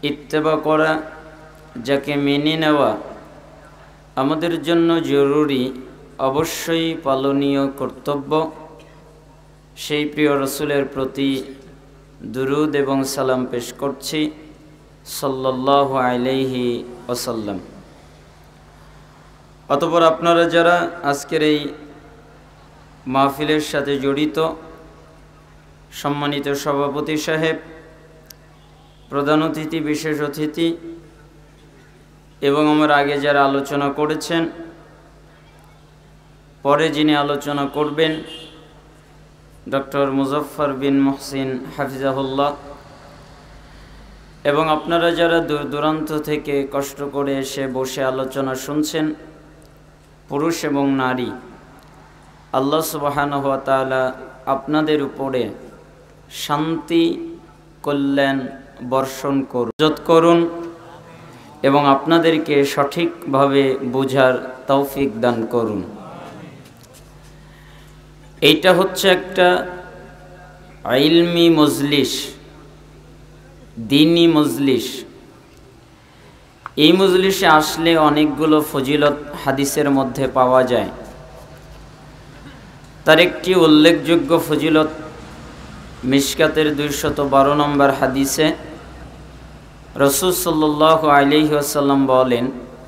ইত্তেবা করা, যাকে মেনে নেওয়া আমাদের জন্য জরুরি, অবশ্যই পালনীয় কর্তব্য। সেই প্রিয় রসুলের প্রতি দুরুদ এবং সালাম পেশ করছি সাল্লাল্লাহু আলাইহি ওয়াসাল্লাম। অতঃপর আপনারা যারা আজকের এই মাহফিলের সাথে জড়িত, সম্মানিত সভাপতি সাহেব, প্রধান অতিথি, বিশেষ অতিথি এবং আমার আগে যারা আলোচনা করেছেন, পরে যিনি আলোচনা করবেন ডক্টর মুজফফর বিন মুহসিন হাফিজাহুল্লাহ, এবং আপনারা যারা দূর দূরান্ত থেকে কষ্ট করে এসে বসে আলোচনা শুনছেন, পুরুষ এবং নারী, আল্লাহ সুবহানাহু ওয়া তাআলা আপনাদের উপরে শান্তি, কল্যাণ বর্ষণ করুন এবং আপনাদেরকে সঠিকভাবে বোঝার তৌফিক দান করুন। এইটা হচ্ছে একটা ইলমি মজলিস, দ্বীনি মজলিস। এই মজলিসে আসলে অনেকগুলো ফজিলত হাদিসের মধ্যে পাওয়া যায়। তার একটি উল্লেখযোগ্য ফজিলত মিশকাতের 212 নম্বর হাদিসে রাসূল সাল্লাল্লাহু আলাইহি ওয়াসাল্লাম বলেন,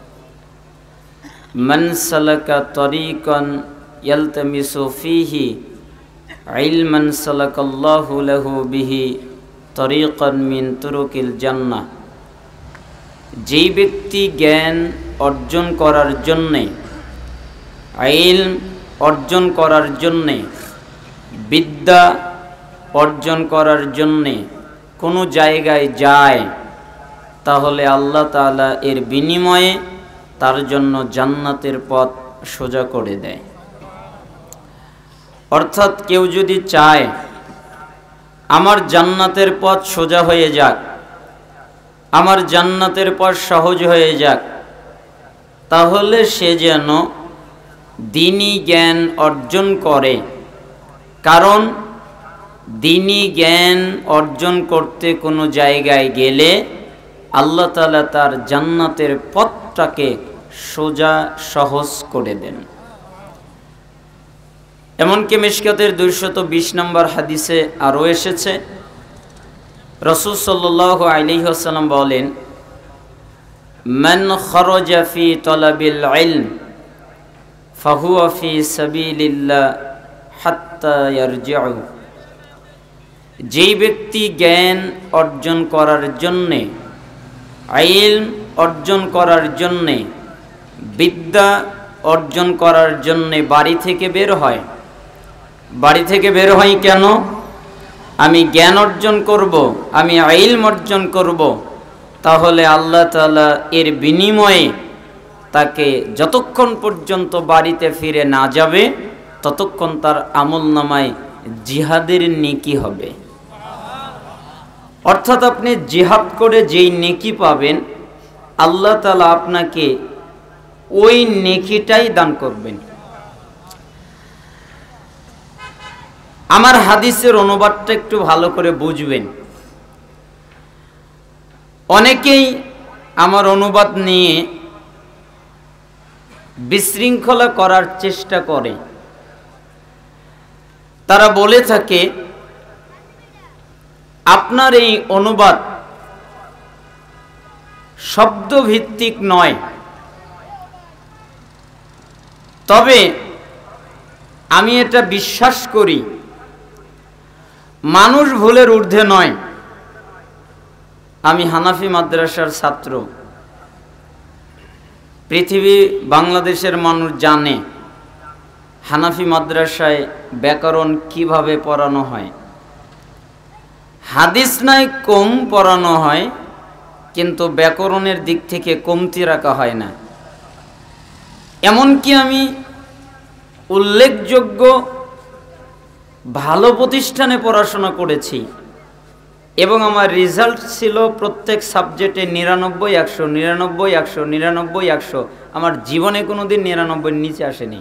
মান সালাকা তরিকান ইয়ালতামিসু ফীহি ইলমান সালাকাল্লাহু লাহু বিহি তরিকান মিন তুরুকিল জান্নাহ। যেই ব্যক্তি জ্ঞান অর্জন করার জন্যে, ইলম অর্জন করার জন্যে, বিদ্যা অর্জন করার জন্যে কোনো জায়গায় যায়, তাহলে আল্লাহ তাআলা এর বিনিময়ে তার জন্য জান্নাতের পথ সোজা করে দেয়। অর্থাৎ কেউ যদি চায় আমার জান্নাতের পথ সোজা হয়ে যাক, আমার জান্নাতের পথ সহজ হয়ে যাক, তাহলে সে যেন দ্বীনি জ্ঞান অর্জন করে। কারণ দ্বীনি জ্ঞান অর্জন করতে কোনো জায়গায় গেলে আল্লাহ তাআলা তার জান্নাতের পথটাকে সোজা সহজ করে দেন। এমনকি মিশকাতের 220 নম্বর হাদিসে আরও এসেছে, রাসূল সাল্লাল্লাহু আলাইহি ওয়াসাল্লাম বলেন, মান খারাজা ফি তালাবিল ইলম ফাহুয়া ফি সাবিলিল্লাহ হাত্তা ইয়ারজিউ। যেই ব্যক্তি জ্ঞান অর্জন করার জন্যে, ইলম অর্জন করার জন্যে, বিদ্যা অর্জন করার জন্যে বাড়ি থেকে বের হয়, বাড়ি থেকে বের হয় কেন? আমি জ্ঞান অর্জন করব, আমি ইলম অর্জন করব, তাহলে আল্লাহ তাআলা এর বিনিময়ে তাকে যতক্ষণ পর্যন্ত বাড়িতে ফিরে না যাবে ততক্ষণ তার আমলনামায় জিহাদের নেকি হবে। অর্থাৎ আপনি জিহাদ করে যেই নেকি পাবেন, আল্লাহ তাআলা আপনাকে ওই নেকিটাই দান করবেন। আমার হাদিসের অনুবাদটা একটু ভালো করে বুঝবেন। অনেকেই আমার অনুবাদ নিয়ে বিশৃঙ্খলা করার চেষ্টা করে। তারা বলে থাকে, আপনার এই অনুবাদ শব্দভিত্তিক নয়, তবে আমি এটা বিশ্বাস করি মানুষ ভুলের ঊর্ধ্বে নয়। আমি হানাফি মাদ্রাসার ছাত্র। পৃথিবী, বাংলাদেশের মানুষ জানে হানাফি মাদ্রাসায় ব্যাকরণ কিভাবে পড়ানো হয়। হাদিস নাই কম পড়ানো হয়, কিন্তু ব্যাকরণের দিক থেকে কমতি রাখা হয় না। এমনকি আমি উল্লেখযোগ্য ভালো প্রতিষ্ঠানে পড়াশোনা করেছি এবং আমার রেজাল্ট ছিল প্রত্যেক সাবজেক্টে 99, 100, 99, 100, 99, 100। আমার জীবনে কোনোদিন 99-এর নিচে আসেনি।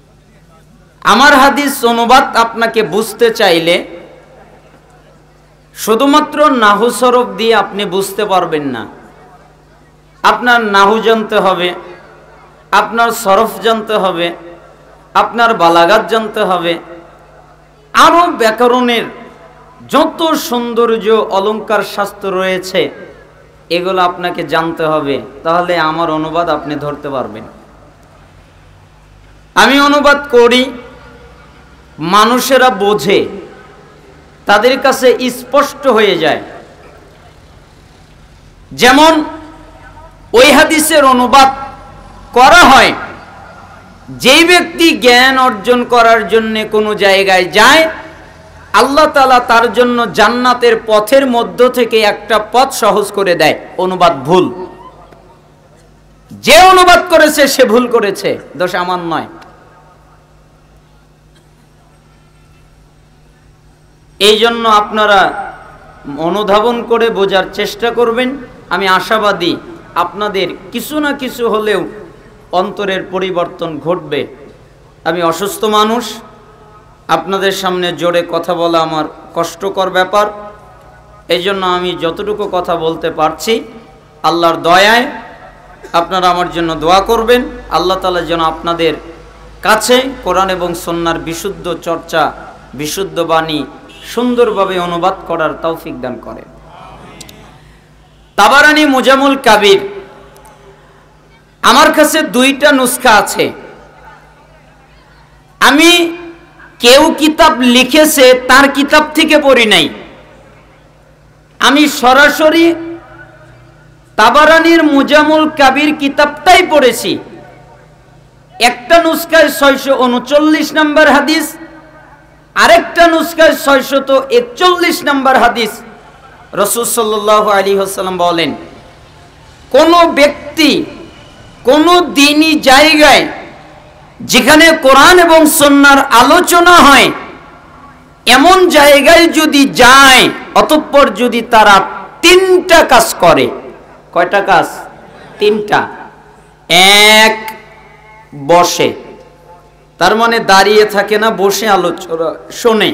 আমার হাদিস অনুবাদ আপনাকে বুঝতে চাইলে শুধুমাত্র নাহু সরফ দিয়ে আপনি বুঝতে পারবেন না, আপনার নাহু জানতে হবে, আপনার সরফ জানতে হবে, আপনার বালাগাত জানতে হবে, আরো ব্যাকরণের যত সৌন্দর্য অলংকার শাস্ত্র রয়েছে এগুলো আপনাকে জানতে হবে, তাহলে আমার অনুবাদ আপনি ধরতে পারবেন। আমি অনুবাদ করি, মানুষেরা বোঝে, তাদের কাছে স্পষ্ট হয়ে যায়। যেমন ওই হাদিসের অনুবাদ করা হয়, যেই ব্যক্তি জ্ঞান অর্জন করার জন্য কোনো জায়গায় যায়, আল্লাহ তাআলা তার জন্য জান্নাতের পথের মধ্য থেকে একটা পথ সহজ করে দেয়। অনুবাদ ভুল, যে অনুবাদ করেছে সে ভুল করেছে, দোষ আমার নয়। এই জন্য আপনারা অনুধাবন করে বোঝার চেষ্টা করবেন। আমি আশাবাদী আপনাদের কিছু না কিছু হলেও অন্তরের পরিবর্তন ঘটবে। আমি অসুস্থ মানুষ, আপনাদের সামনে জোরে কথা বলা আমার কষ্টকর ব্যাপার। এই জন্য আমি যতটুকু কথা বলতে পারছি, আল্লাহর দয়ায় আপনারা আমার জন্য দোয়া করবেন। আল্লাহ তাআলা যেন আপনাদের কাছে কোরআন এবং সুন্নাহর বিশুদ্ধ চর্চা, বিশুদ্ধ বাণী সুন্দরভাবে অনুবাদ করার তৌফিক দান করেন। তাবারানী মুজামুল কাবির, আমার কাছে দুইটা নুসখা আছে। আমি কেউ কিতাব লিখেছে তার কিতাব থেকে পড়ি নাই, আমি সরাসরি তাবারানীর মুজামুল কাবির কিতাবটাই পড়েছি। একটা নুসখায় 639 নম্বর হাদিস, আরেকটা নুসখায় 641 নম্বর হাদিস। রাসূল সাল্লাল্লাহু আলাইহি ওয়াসাল্লাম বলেন, কোন ব্যক্তি কোন দ্বীনি জায়গায় যেখানে কোরআন এবং সুন্নাহর আলোচনা হয় এমন জায়গায় যদি যায়, অতঃপর যদি তারা তিনটা কাজ করে। কয়টা কাজ? তিনটা। এক, বসে, তার মানে দাঁড়িয়ে থাকে না, বসে আলোচনা শোনে।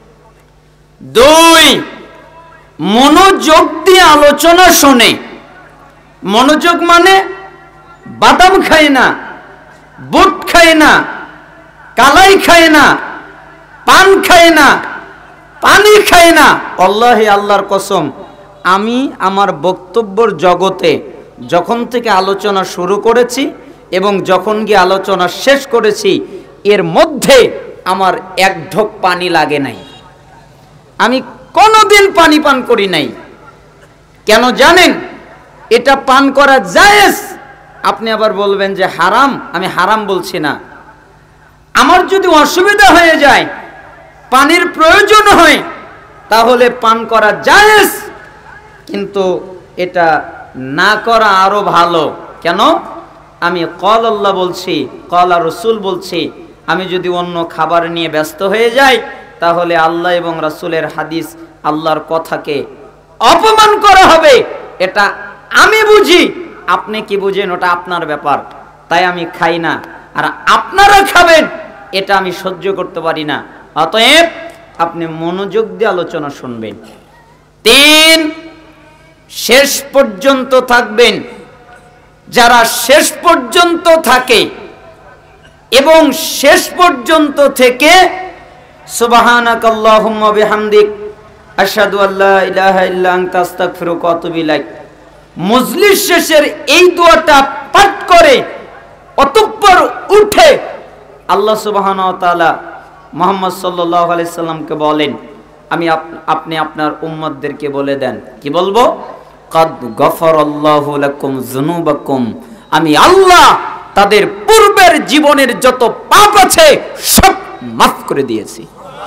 দুই, মনোযোগ দিয়ে আলোচনা শোনে। মনোযোগ মানে বাদাম খায় না, বুট খায় না, কালাই খায় না, পান খায় না, পানি খায় না। আল্লাহি, আল্লাহর কসম, আমি আমার বক্তব্যের জগতে যখন থেকে আলোচনা শুরু করেছি এবং যখন গিয়ে আলোচনা শেষ করেছি, এর মধ্যে আমার এক ঢোক পানি লাগে নাই। আমি কোনোদিন পানি পান করি নাই। কেন জানেন? এটা পান করা জায়েজ। আপনি আবার বলবেন যে হারাম। আমি হারাম বলছি না। আমার যদি অসুবিধা হয়ে যায়, পানির প্রয়োজন হয়, তাহলে পান করা জায়েজ, কিন্তু এটা না করা আরো ভালো। কেন? আমি কল আল্লাহ বলছি, কল আর রসুল বলছি। আমি যদি অন্য খাবার নিয়ে ব্যস্ত হয়ে যাই, তাহলে আল্লাহ এবং রাসূলের হাদিস, আল্লাহর কথাকে অপমান করা হবে। এটা আমি বুঝি, আপনি কি বুঝেন ওটা আপনার ব্যাপার। তাই আমি খাই না, আর আপনারা খাবেন এটা আমি সহ্য করতে পারি না। অতএব আপনি মনোযোগ দিয়ে আলোচনা শুনবেন। তিন, শেষ পর্যন্ত থাকবেন। যারা শেষ পর্যন্ত থাকে এবং শেষ পর্যন্ত থেকে সুবহানাকাল্লাহুম্মা বিহামদিক আশহাদু আল্লা ইলাহা ইল্লা আনতা আস্তাগফিরুকা ওয়া আতুবু ইলাইক, মজলিস শেষের এই দোয়াটা পাঠ করে অতঃপর উঠে আল্লাহ সুবহানাহু ওয়া তাআলা মুহাম্মদ সাল্লাল্লাহু আলাইহি সাল্লামকে বলেন, আপনি আপনার উম্মতদেরকে বলে দেন, কি বলবো? কাদ গফারাল্লাহু লাকুম যুনুবাকুম, আমি আল্লাহ তাদের পূর্বের জীবনের যত পাপ আছে সব মাফ করে দিয়েছি।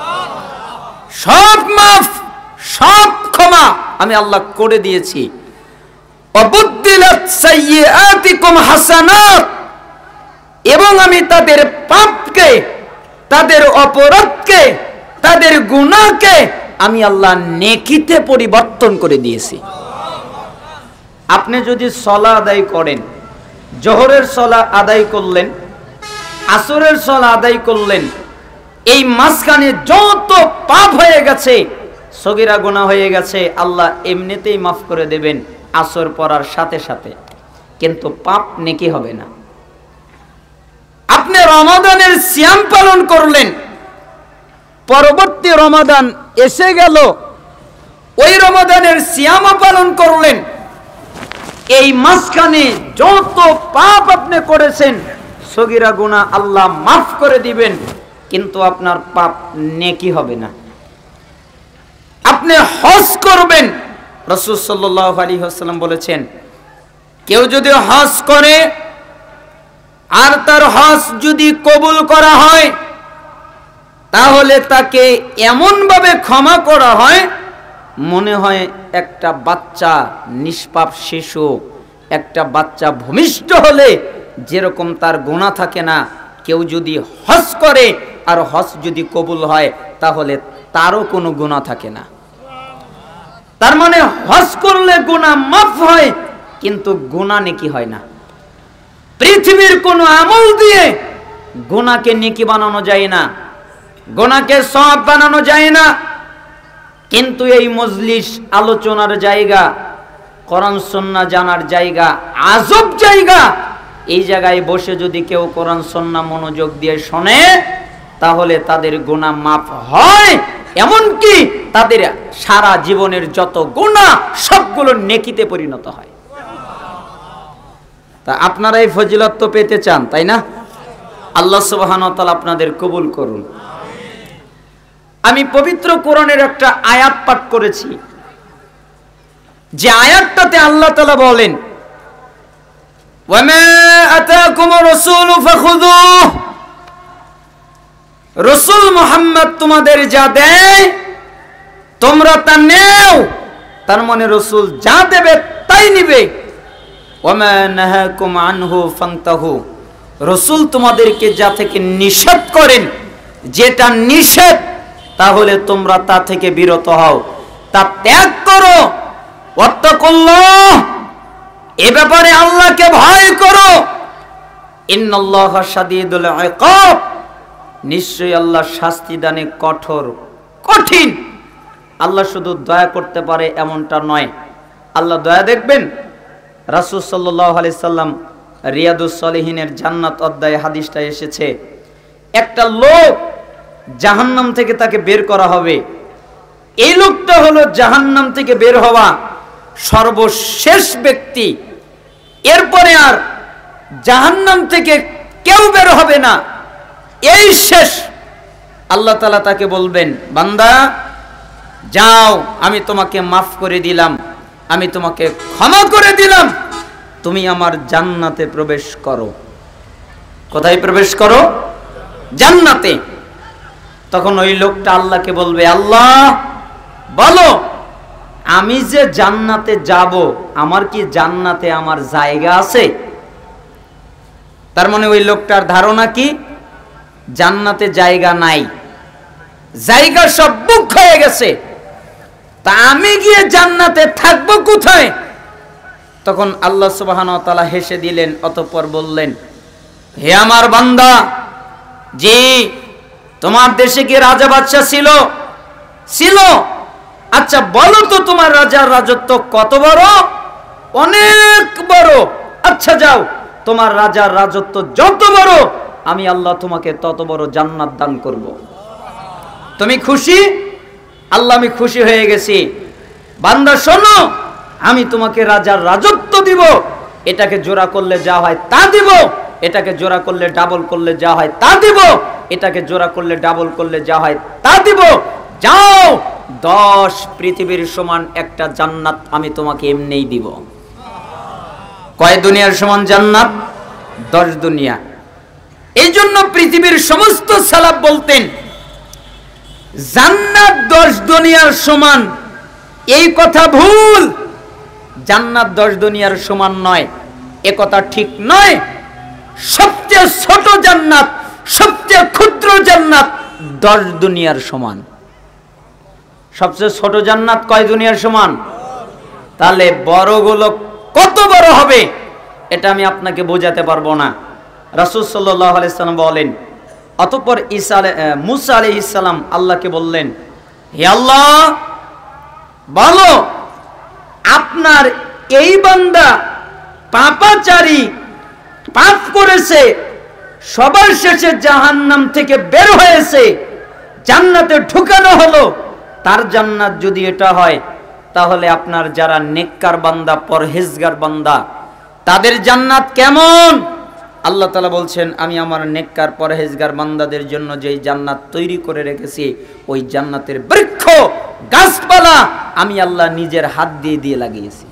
সব মাফ, সব ক্ষমা আমি আল্লাহ করে দিয়েছি। অবুদ্দিলাত সাইয়্যাতিকুম হাসানাত, এবং আমি তাদের পাপকে, তাদের অপরাধকে, তাদের গুনাহকে আমি আল্লাহ নেকিতে পরিবর্তন করে দিয়েছি। আপনি যদি সলা আদায় করেন, জোহরের সলা আদায় করলেন, আসরের সলা আদায় করলেন, এই মাঝখানে যত পাপ হয়ে গেছে সগীরা গুনাহ হয়ে গেছে, আল্লাহ এমনিতেই মাফ করে দেবেন আসর পড়ার সাথে সাথে, কিন্তু পাপ নেকি হবে না। আপনি রমাদানের সিয়াম পালন করলেন, পরবর্তী রমাদান এসে গেল, ওই রমাদানের সিয়াম পালন করলেন, এই মাঝখানে যত পাপ আপনি করেছেন সগীরা গুনাহ আল্লাহ মাফ করে দিবেন, কিন্তু আপনার পাপ নেকি হবে না। আপনি হজ করবেন, রাসূল সাল্লাল্লাহু আলাইহি ওয়াসাল্লাম বলেছেন, কেউ যদি হজ করে আর তার হজ যদি কবুল করা হয় তাহলে তাকে এমন ভাবে ক্ষমা করা হয় মনে হয় একটা বাচ্চা, নিষ্পাপ শিশু, একটা বাচ্চা ভূমিষ্ঠ হলে যেরকম তার গুনাহ থাকে না, কেউ যদি হজ করে আর হজ যদি কবুল হয় তাহলে তারও কোনো গুনাহ থাকে না। তার মানে হজ করলে গুনাহ মাফ হয়, কিন্তু গুনাহ নেকি হয় না। পৃথিবীর কোনো আমল দিয়ে গুনাহকে নেকি বানানো যায় না, গুনাহকে সওয়াব বানানো যায় না। কিন্তু এই মজলিস আলোচনার জায়গা, কোরআন সুন্নাহ জানার জায়গা, আজব জায়গা। এই জায়গায় বসে যদি কেউ কোরআন সুন্নাহ মনোযোগ দিয়ে শোনে তাহলে তাদের গুনাহ মাফ হয়, এমনকি তাদের সারা জীবনের যত গুনাহ সবগুলো নেকিতে পরিণত হয়। তা আপনারা এই ফজিলত তো পেতে চান, তাই না? আল্লাহ সুবহানাহু ওয়া তাআলা আপনাদের কবুল করুন। আমি পবিত্র কোরআনের একটা আয়াত পাঠ করেছি, যে আয়াতটাতে আল্লাহ তাআলা বলেন, ওয়ামা আতাকুমুর রাসূলু ফাখুযুহু, রাসূল মুহাম্মদ তোমাদের যা দেয় তোমরা তা নেও। তার মানে রাসূল যা দেবে তাই নিবে। ওয়ামা নাহাকুম আনহু ফান্তাহু, রাসূল তোমাদেরকে যা থেকে নিষেধ করেন, যেটা নিষেধ, তাহলে তোমরা তা থেকে বিরত হও, তা ত্যাগ করো। ওয়াত্তাকুল্লাহ, এ ব্যাপারে আল্লাহকে ভয় করো। ইন্নাল্লাহা শাদীদুল ইকাব, নিশ্চয়ই আল্লাহ শাস্তি দানে কঠোর, কঠিন। আল্লাহ শুধু দয়া করতে পারে এমনটা নয়, আল্লাহ দয়া দেখবেন। রাসূল সাল্লাল্লাহু আলাইহি সাল্লাম রিয়াদুস সালিহিনের জান্নাত অধ্যায়ে হাদিসটা এসেছে, একটা লোক জাহান্নাম থেকে তাকে বের করা হবে। এই লোকটা হলো জাহান্নাম থেকে বের হওয়া সর্বশেষ ব্যক্তি, এরপরে আর জাহান্নাম থেকে কেউ বের হবে না, এই শেষ। আল্লাহ তাআলা তাকে বলবেন, বান্দা যাও, আমি তোমাকে মাফ করে দিলাম, আমি তোমাকে ক্ষমা করে দিলাম, তুমি আমার জান্নাতে প্রবেশ করো। কোথায় প্রবেশ করো? জান্নাতে। তখন ওই লোকটা আল্লাহকে বলবে, আল্লাহ বলো, আমি যে জান্নাতে যাব, আমার কি জান্নাতে আমার জায়গা আছে? তার মানে ওই লোকটার ধারণা কি, জান্নাতে জায়গা নাই, জায়গা সব বুক হয়ে গেছে, তা আমি গিয়ে জান্নাতে থাকবো কোথায়? তখন আল্লাহ সুবহানাহু ওয়া তাআলা হেসে দিলেন, অতঃপর বললেন, হে আমার বান্দা, জি, তোমার দেশে কি রাজা বাদশা ছিল? ছিল। আচ্ছা বলো তো, তোমার রাজার রাজত্ব কত বড়? অনেক বড়। আচ্ছা যাও, তোমার রাজার রাজত্ব যত বড়, আমি আল্লাহ তোমাকে তত বড় জান্নাত দান করব। তুমি খুশি? আল্লাহ, আমি খুশি হয়ে গেছি। বান্দা শোনো, আমি তোমাকে রাজার রাজত্ব দিব, এটাকে জোড়া করলে যা হয় তা দিব, এটাকে জোড়া করলে ডাবল করলে যা হয় তা দিব, এটাকে জোড়া করলে ডাবল করলে যা হয় তা দিব। যাও, 10 পৃথিবীর সমান একটা জান্নাত আমি তোমাকে এমনিই দিব। কয় দুনিয়ার সমান জান্নাত? 10 দুনিয়া। এই জন্য পৃথিবীর সমস্ত সালাফ বলতেন, জান্নাত 10 দুনিয়ার সমান। এই কথা ভুল। জান্নাত 10 দুনিয়ার সমান নয়, এ কথা ঠিক নয়। সবচেয়ে ছোট জান্নাত, সবচেয়ে ক্ষুদ্র জান্নাত 10 দুনিয়ার সমান। সবচেয়ে ছোট জান্নাত কয় দুনিয়ার সমান? তাহলে বড়গুলো কত বড় হবে এটা আমি আপনাকে বোঝাতে পারবো না। রাসূল সাল্লাল্লাহু আলাইহি সাল্লাম বলেন, অতঃপর মুসা আলাইহিস সালাম আল্লাহকে বললেন, হে আল্লাহ, বলো আপনার এই বান্দা পাপাচারী, পাপ করেছে, সবার শেষে জাহান্নাম থেকে বের হয়েছে, জান্নাতে ঢুকানো হলো, তার জান্নাত যদি এটা হয়, তাহলে আপনার যারা নেককার বান্দা, পরহেজগার বান্দা, তাদের জান্নাত কেমন? আল্লাহ তাআলা বলছেন, আমি আমার নেককার পরহেজগার বান্দাদের জন্য যেই জান্নাত তৈরি করে রেখেছি, ওই জান্নাতের বৃক্ষ গাছপালা আমি আল্লাহ নিজের হাত দিয়ে দিয়ে লাগিয়েছি।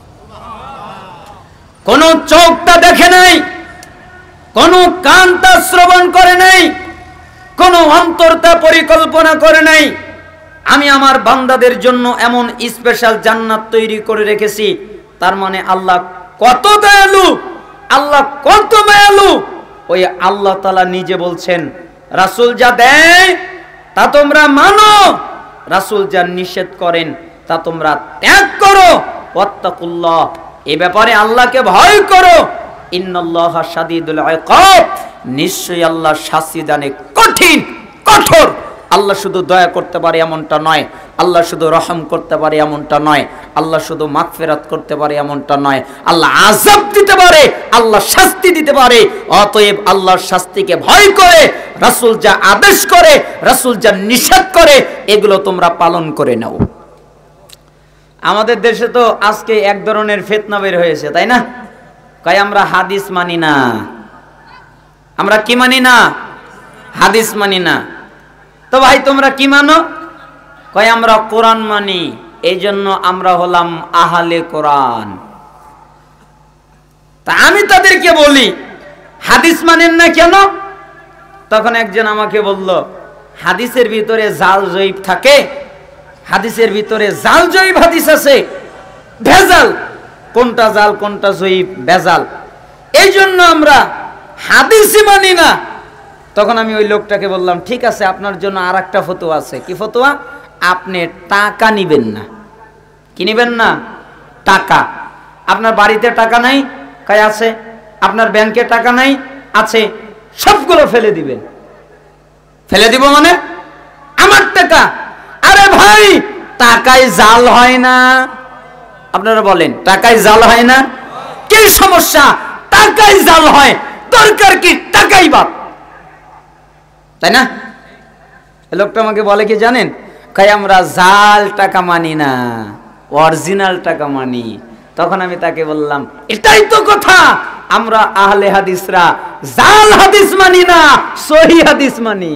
কোন চোখটা দেখে নাই, কোন কানটা শ্রবণ করে নাই, কোন অন্তরটা পরিকল্পনা করে নাই। আমি আমার বান্দাদের জন্য এমন স্পেশাল জান্নাত তৈরি করে রেখেছি। তার মানে আল্লাহ কত দয়ালু, আল্লাহ কত মায়ালু। ওই আল্লাহ তাআলা নিজে বলছেন, রাসূল যা দেয় তা তোমরা মানো, রাসূল যা নিষেধ করেন তা তোমরা ত্যাগ করো। ওয়াত্তাকুল্লাহ, এই ব্যাপারে আল্লাহকে ভয় করো। ইন্নাল্লাহা শাদীদুল ইকাব, নিশ্চয়ই আল্লাহ শাস্তি দানে কঠিন, কঠোর। আল্লাহ শুধু দয়া করতে পারে এমনটা নয়, আল্লাহ শুধু রহম করতে পারে এমনটা নয়, আল্লাহ শুধু মাগফিরাত করতে পারে এমনটা নয়, আল্লাহ আযাব দিতে পারে, আল্লাহ শাস্তি দিতে পারে। অতএব আল্লাহর শাস্তিকে ভয় করে রাসূল যা আদেশ করে, রাসূল যা নিষেধ করে, এগুলো তোমরা পালন করে নাও। আমাদের দেশে তো আজকে এক ধরনের ফিতনা বের হয়েছে, তাই না? কয় আমরা হাদিস মানি না। আমরা কি মানি না? হাদিস মানি না। তো ভাই তোমরা কি মানো? কয় আমরা কোরআন মানি, এই জন্য আমরা হলাম আহলে কোরআন। তা আমি তাদেরকে বলি, হাদিস মানেন না কেন? তখন একজন আমাকে বলল, হাদিসের ভিতরে জাল জয়ীব থাকে, হাদিসের ভিতরে জাল জয়ীব হাদিস আছে, ভেজাল। কোনটা জাল কোনটা জয়ীব, ভেজাল, এই জন্য আমরা হাদিসই মানি না। তখন আমি ওই লোকটাকে বললাম, ঠিক আছে, আপনার জন্য আর একটা ফতোয়া আছে। কি ফতোয়া? আপনি টাকা নিবেন না। কি নিবেন না? টাকা। আপনার বাড়িতে টাকা নাই? কয় আছে। আপনার ব্যাংকে টাকা নাই? আছে। সবগুলো ফেলে দিবেন। ফেলে দিব মানে? আমার টাকা। আরে ভাই, টাকায় জাল হয় না? আপনারা বলেন, টাকায় জাল হয় না? কি সমস্যা? টাকায় জাল হয়, দরকার কি টাকাই বাপ, তাই না? লোকটা আমাকে বলে কি জানেন? কয় আমরা জাল টাকা মানি না, অরিজিনাল টাকা মানি। তখন আমি তাকে বললাম, এটাই তো কথা, আমরা আহলে হাদিসরা জাল হাদিস মানি না, সহি হাদিস মানি।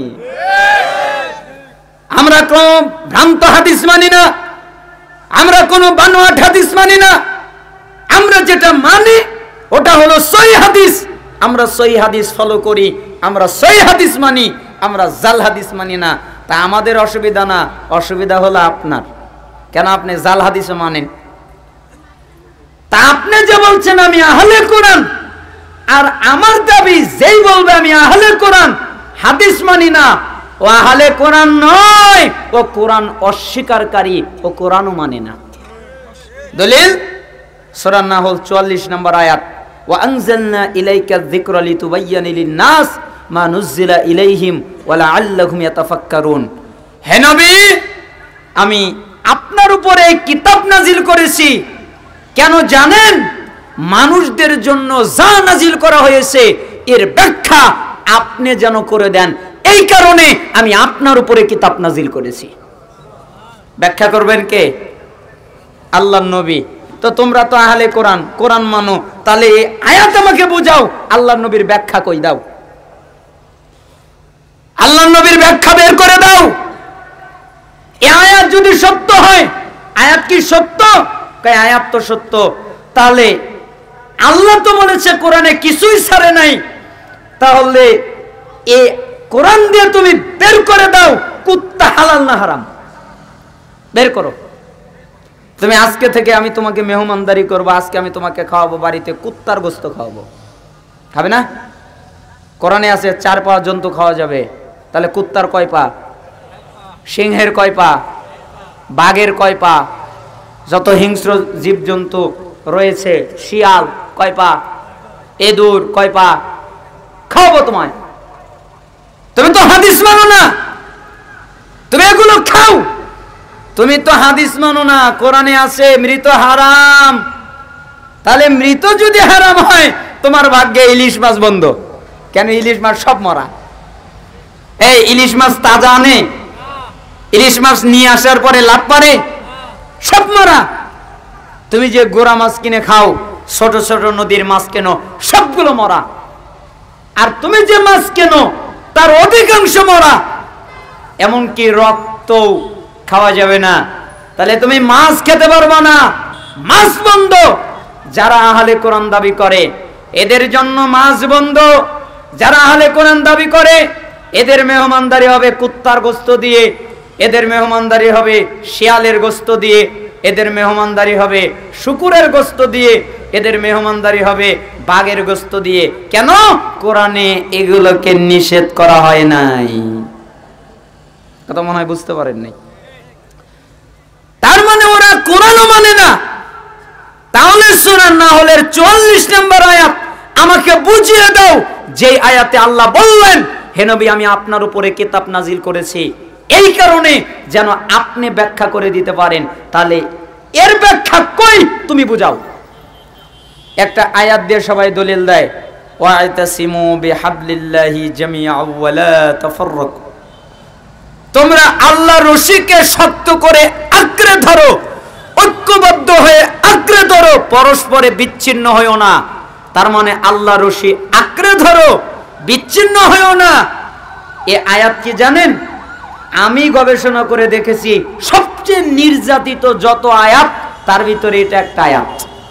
আমরা কোন ভ্রান্ত হাদিস মানি না, আমরা কোন বানোয়াট হাদিস মানি না। আমরা যেটা মানি ওটা হলো সহি হাদিস। আমরা সহি হাদিস ফলো করি, আমরা সহি হাদিস মানি, আমরা জাল হাদিস মানি না। তা আমাদের অসুবিধা না, অসুবিধা হলো আপনার। কেন আপনি জাল হাদিস মানেন? তা আপনি যে বলছেন আমি আহলে কোরআন, আর আমার দাবি যেই বলবে আমি আহলে কোরআন, হাদিস মানি না, ও আহলে কোরআন নয়, ও কোরআন অস্বীকারী, ও কোরআনও মানে না। দলিল সূরা নাহল 44 নম্বর আয়াত, ওয়া আনজালনা ইলাইকা যিকরা লিতুবায়্যিনা লিন-নাস মা নুযিলা ইলাইহিম ওয়া লাআল্লাহুম ইয়াতাফাক্কারুন। হে নবী, আমি আপনার উপরে এই কিতাব নাজিল করেছি, কেন জানেন? মানুষদের জন্য যা নাজিল করা হয়েছে এর ব্যাখ্যা আপনি যেন করে দেন, এই কারণে আমি আপনার উপরে কিতাব নাজিল করেছি। ব্যাখ্যা করবেন কে? আল্লাহর নবী। তো তোমরা তো আহলে কোরআন, কোরআন মানো, তাহলে এই আয়াত আমাকে বোঝাও, আল্লাহর নবীর ব্যাখ্যা কই দাও, আল্লাহর নবীর ব্যাখ্যা বের করে দাও। এই আয়াত যদি সত্য হয়, আয়াত কি সত্য? কয় আয়াত তো সত্য। তাহলে আল্লাহ তো বলেছে কোরআনে কিছুই ছাড়ে নাই, তাহলে এই কোরআন দিয়ে তুমি বের করে দাও কুত্তা হালাল না হারাম, বের করো। তুমি আজকে থেকে আমি তোমাকে মেহমানদারি করবো, আজকে আমি তোমাকে খাওয়াবো, বাড়িতে কুত্তার গোস্ত খাওয়াবো, খাবে না? কোরআনে আছে 4 পা জন্তু খাওয়া যাবে, তাহলে কুত্তার কয় পা? সিংহের কয় পা? বাঘের কয় পা? যত হিংস্র জীবজন্তু রয়েছে, শিয়াল কয় পা? এদুর কয় পা? খাওয়াবো তোমায়। তুমি তো হাদিস মানো না, তুমি এগুলো খাও। তুমি তো হাদিস মানো না, কোরআনে আছে মৃত হারাম। তাহলে মৃত যদি হারাম হয়, তোমার ভাগ্যে ইলিশ মাছ বন্ধ। কেন? ইলিশ মাছ সব মরা। এই ইলিশ মাছ তাজা আনে? ইলিশ মাছ নিয়ে আসার পরে লাভ পারে? সব মরা। তুমি যে গোড়া মাছ কিনে খাও, ছোট ছোট নদীর মাছ কেনো, সবগুলো মরা। আর তুমি যে মাছ কেনো তার অধিকাংশ মরা, এমনকি রক্ত খাওয়া যাবে না। তাহলে তুমি মাছ খেতে পারবে না, মাছ বন্ধ। যারা আহলে কোরআন দাবি করে এদের জন্য মাছ বন্ধ। যারা আহলে কোরআন দাবি করে এদের মেহমানদারি হবে কুত্তার গোশত দিয়ে, এদের মেহমানদারি হবে শিয়ালের গোশত দিয়ে, এদের মেহমানদারি হবে শুকুরের গোশত দিয়ে, এদের মেহমানদারি হবে বাঘের গোশত দিয়ে। কেন? কোরআনে এগুলোকে নিষেধ করা হয় নাই। কথা মনে হয় বুঝতে পারেন নাই। তার মানে ওরা কোরআনও মানে না। তাহলে সূরা নাহলের 44 নম্বর আয়াত আমাকে বুঝিয়ে দাও, যে আয়াতে আল্লাহ বললেন, হে নবী আমি আপনার উপরে কিতাব নাজিল করেছি এই কারণে যেন আপনি ব্যাখ্যা করে দিতে পারেন। তাহলে এর ব্যাখ্যা কই তুমি বুঝাও। একটা আয়াত দিয়ে সবাই দলিল দেয়, ওয়া'তাসিমু বিহাবলিল্লাহি জামিআন ওয়া লা তাফাররাকু। তোমরা আল্লাহর রশিকে শক্ত করে আঁকড়ে ধরো, ঐক্যবদ্ধ হয়ে আঁকড়ে ধরো, পরস্পরে বিচ্ছিন্ন হয়ো না। তার মানে আল্লাহর রশি আঁকড়ে ধরো, বিচ্ছিন্ন হয়ো না। এই আয়াত কি জানেন? আমি গবেষণা করে দেখেছি সবচেয়ে নির্যাতিত যত আয়াত তার ভিতরে এটা একটা আয়াত।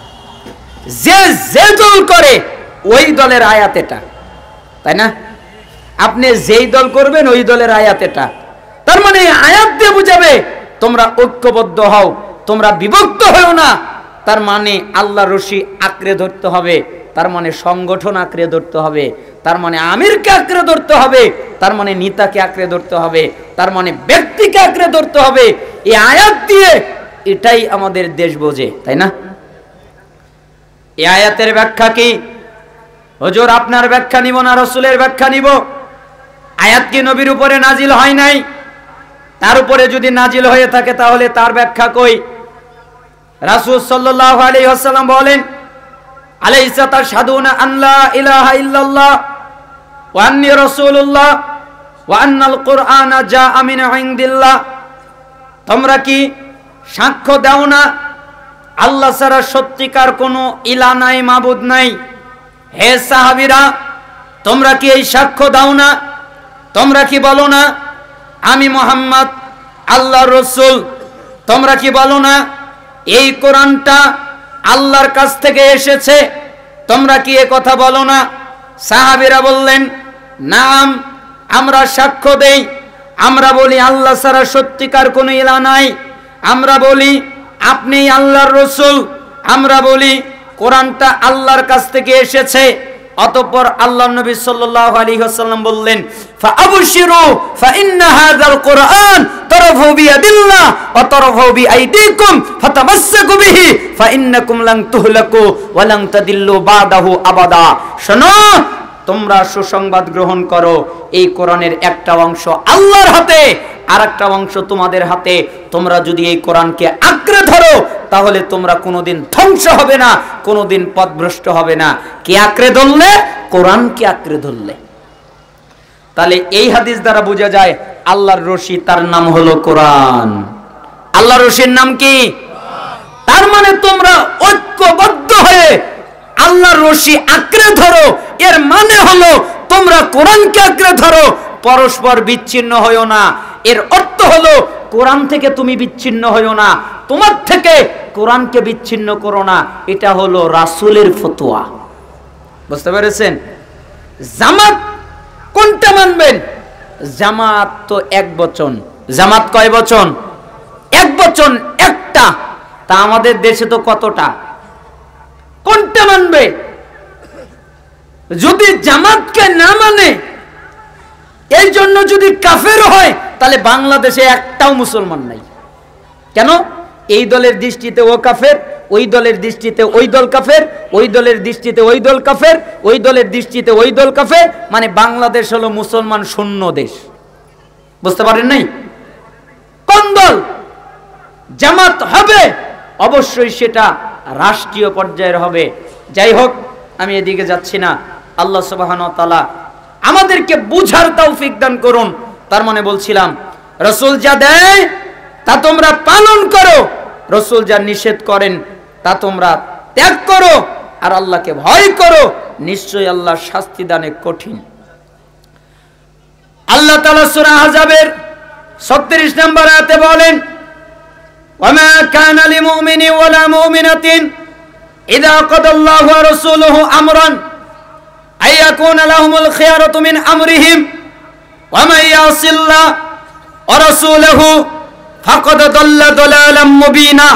যে যে দল করে ওই দলের আয়াত এটা, তাই না? আপনি যেই দল করবেন ওই দলের আয়াত এটা। তার মানে আয়াত দিয়ে বুঝাবে তোমরা ঐক্যবদ্ধ হও, তোমরা বিভক্ত হও না। তার মানে আল্লাহর রশি আঁকড়ে ধরতে হবে, তার মানে সংগঠন আঁকড়ে ধরতে হবে, তার মানে আমিরকে আঁকড়ে ধরতে হবে, তার মানে নেতাকে আঁকড়ে ধরতে হবে, তার মানে ব্যক্তিকে আঁকড়ে ধরতে হবে। এই আয়াত দিয়ে এটাই আমাদের দেশ বোঝে, তাই না? এই আয়াতের ব্যাখ্যা কি? হুজুর আপনার ব্যাখ্যা নিব না রাসূলের ব্যাখ্যা নিব? আয়াত কি নবীর উপরে নাজিল হয় নাই? তার উপরে যদি নাজিল হয়ে থাকে তাহলে তার ব্যাখ্যা কই? রাসূল সাল্লাল্লাহু আলাইহি ওয়াসাল্লাম বলেন, আলাইসা তাশহাদুনা আন লা ইলাহা ইল্লাল্লাহ ওয়া আন্নী রাসূলুল্লাহ ওয়া আন্নাল কুরআনা জাআ মিন ইনদিল্লাহ। তোমরা কি সাক্ষ্য দাও না আল্লাহ ছাড়া সত্যিকার কোনো ইলাহ নাই, মাবুদ নাই? হে সাহাবীরা, তোমরা কি এই সাক্ষ্য দাও না? তোমরা কি বলো না আমি মুহাম্মদ আল্লাহর রাসূল? তোমরা কি বলো না এই কোরআনটা আল্লাহর কাছ থেকে এসেছে? তোমরা কি এ কথা বলো না? সাহাবীরা বললেন, নাম, আমরা সাক্ষ্য দেই। আমরা বলি আল্লাহ ছাড়া সত্যিকার কোনো ইলাহ নাই। আমরা বলি আপনি আল্লাহর রাসূল। আমরা বলি কোরআনটা আল্লাহর কাছ থেকে এসেছে। অতঃপর আল্লাহর নবী সাল্লাল্লাহু আলাইহি ওয়াসাল্লাম বললেন, ফাআবশিরু ফাইন্না হাযাল কুরআন তারাফু বিয়াদিল্লাহ ওয়া তারাফু বিআইদিকুম ফাতামাসসাকু বিহি ফাইন্নাকুম লান তুহলাকু ওয়া লান তাদিল্লু বাদাহু আবাদা। শোনো, তোমরা সুসংবাদ গ্রহণ করো, এই কোরআনের একটা অংশ আল্লাহর হাতে, আর একটা অংশ তোমাদের হাতে। তোমরা যদি এই কোরআনকে আঁকড়ে ধরো তাহলে তোমরা কোনোদিন ধ্বংস হবে না, কোনোদিন পথভ্রষ্ট হবে না। কে আঁকড়ে ধরলে? কোরআনকে আঁকড়ে ধরলে। তাহলে এই হাদিস দ্বারা বোঝা যায় আল্লাহর রশি, তার নাম হলো কোরআন। আল্লাহর রশির নাম কি? তার মানে তোমরা ঐক্যবদ্ধ হয়ে আল্লাহর রশি আঁকড়ে ধরো। এর মানে হলো তোমরা কোরআনকে আঁকড়ে ধরো, পরস্পর বিচ্ছিন্ন হয়ো না। এর অর্থ হলো কোরআন থেকে তুমি বিচ্ছিন্ন হয়ো না, তোমার থেকে কোরআনকে বিচ্ছিন্ন করো না। এটা হলো রাসূলের ফতোয়া। বুঝতে পেরেছেন? জামাত কোনটা মানবেন? জামাত তো এক বচন। জামাত কয় বচন? এক বচন, একটা। তা আমাদের দেশে তো কতটা? কোনটা মানবে? যদি জামাতকে না মানে, এই জন্য যদি কাফের হয়, তাহলে বাংলাদেশে একটাও মুসলমান নাই। কেন? এই দলের দৃষ্টিতে ও কাফের, ওই দলের দৃষ্টিতে ওই দল কাফের, ওই দলের দৃষ্টিতে ওই দল কাফের, ওই দলের দৃষ্টিতে ওই দল কাফের। মানে বাংলাদেশ হলো মুসলমান শূন্য দেশ। বুঝতে পারেন নাই? কোন দল? জামাত হবে, অবশ্যই সেটা রাষ্ট্রীয় পর্যায়ের হবে। যাই হোক, আমি এদিকে যাচ্ছি না। আল্লাহ সুবহানাহু ওয়া তাআলা আমাদেরকে বুঝার তৌফিক দান করুন। তার মানে বলছিলাম, রাসূল যা দেয় তা তোমরা পালন করো, রাসূল যা নিষেধ করেন তা তোমরা ত্যাগ করো, আর আল্লাহকে ভয় করো, নিশ্চয়ই আল্লাহ শাস্তি দানে কঠিন। আল্লাহ তাআলা সূরা আহজাবের 36 নম্বর আয়াতে বলেন, ওয়ামা কানা লিমুমিনিন ওয়ালা মুমিনাতিন ইযা কাদাল্লাহু ওয়া রাসূলুহু আমরান আইয়াকুনা লাহুমুল খিয়ারাতু মিন আমরিহিম ওয়া মান ইয়াসিল্লাহ ওয়া রাসূলুহু ফাকাদ দাল্লা দালালাম মুবিনা।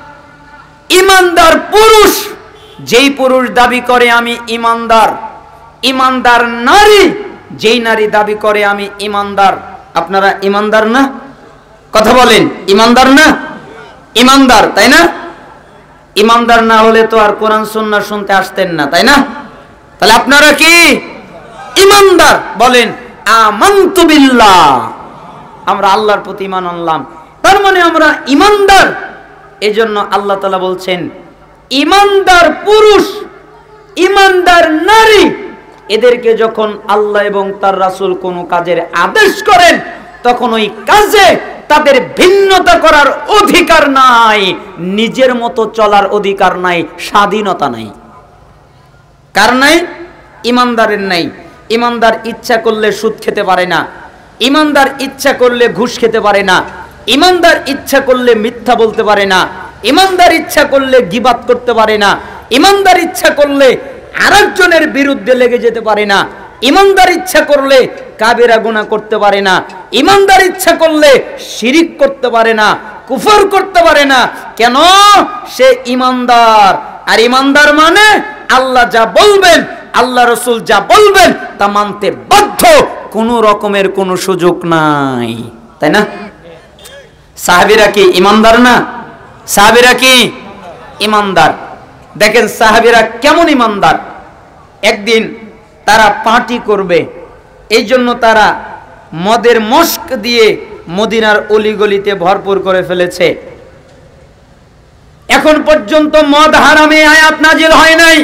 ঈমানদার পুরুষ, যেই পুরুষ দাবি করে আমি ঈমানদার, ঈমানদার নারী, যেই নারী দাবি করে আমি ঈমানদার। আপনারা ঈমানদার না? কথা বলেন, ঈমানদার না? ঈমানদার, তাই না? ঈমানদার না হলে তো আর কোরআন সুন্নাহ শুনতে আসতেন না, তাই না? তাহলে আপনারা কি ঈমানদার? বলেন আমানতু বিল্লাহ, আমরা আল্লাহর প্রতি ঈমান আনলাম, তার মানে আমরা ঈমানদার। এজন্য আল্লাহ তাআলা বলছেন, ঈমানদার পুরুষ, ঈমানদার নারী, এদেরকে যখন আল্লাহ এবং তার রাসূল কোনো কাজের আদেশ করেন, তখন ওই কাজে তাদের ভিন্নতা করার অধিকার নাই, নিজের মতো চলার অধিকার নাই, স্বাধীনতা নাই। কার নাই? ঈমানদারের নাই। ঈমানদার ইচ্ছা করলে সুদ খেতে পারে না, ঈমানদার ইচ্ছা করলে ঘুষ খেতে পারে না, ঈমানদার ইচ্ছা করলে মিথ্যা বলতে পারে না, ঈমানদার ইচ্ছা করলে গীবাত করতে পারে না, ঈমানদার ইচ্ছা করলে আরেকজনের বিরুদ্ধে লেগে যেতে পারে না, ঈমানদার ইচ্ছা করলে কাবিরা গুনাহ করতে পারে না, ঈমানদার ইচ্ছা করলে শিরিক করতে পারে না, কুফর করতে পারে না। কেন? সে ঈমানদার। আর ঈমানদার মানে আল্লাহ যা বলবেন, আল্লাহ রাসূল যা বলবেন তা মানতে বাধ্য, কোনো রকমের কোনো সুযোগ নাই, তাই না? সাহাবীরা কি ঈমানদার না? সাহাবীরা কি ঈমানদার? দেখেন সাহাবীরা কেমন ঈমানদার। একদিন তারা পার্টি করবে, এই জন্য তারা মদের মস্ক দিয়ে মদিনার অলিগলিতে ভরপুর করে ফেলেছে। এখন পর্যন্ত মদ হারামে আয়াত নাজিল হয় নাই।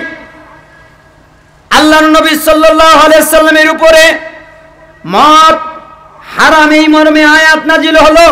আল্লাহর নবী সাল্লাল্লাহু আলাইহি সাল্লামের উপরে মদ হারামে মর্মে আয়াত নাজিল হলো।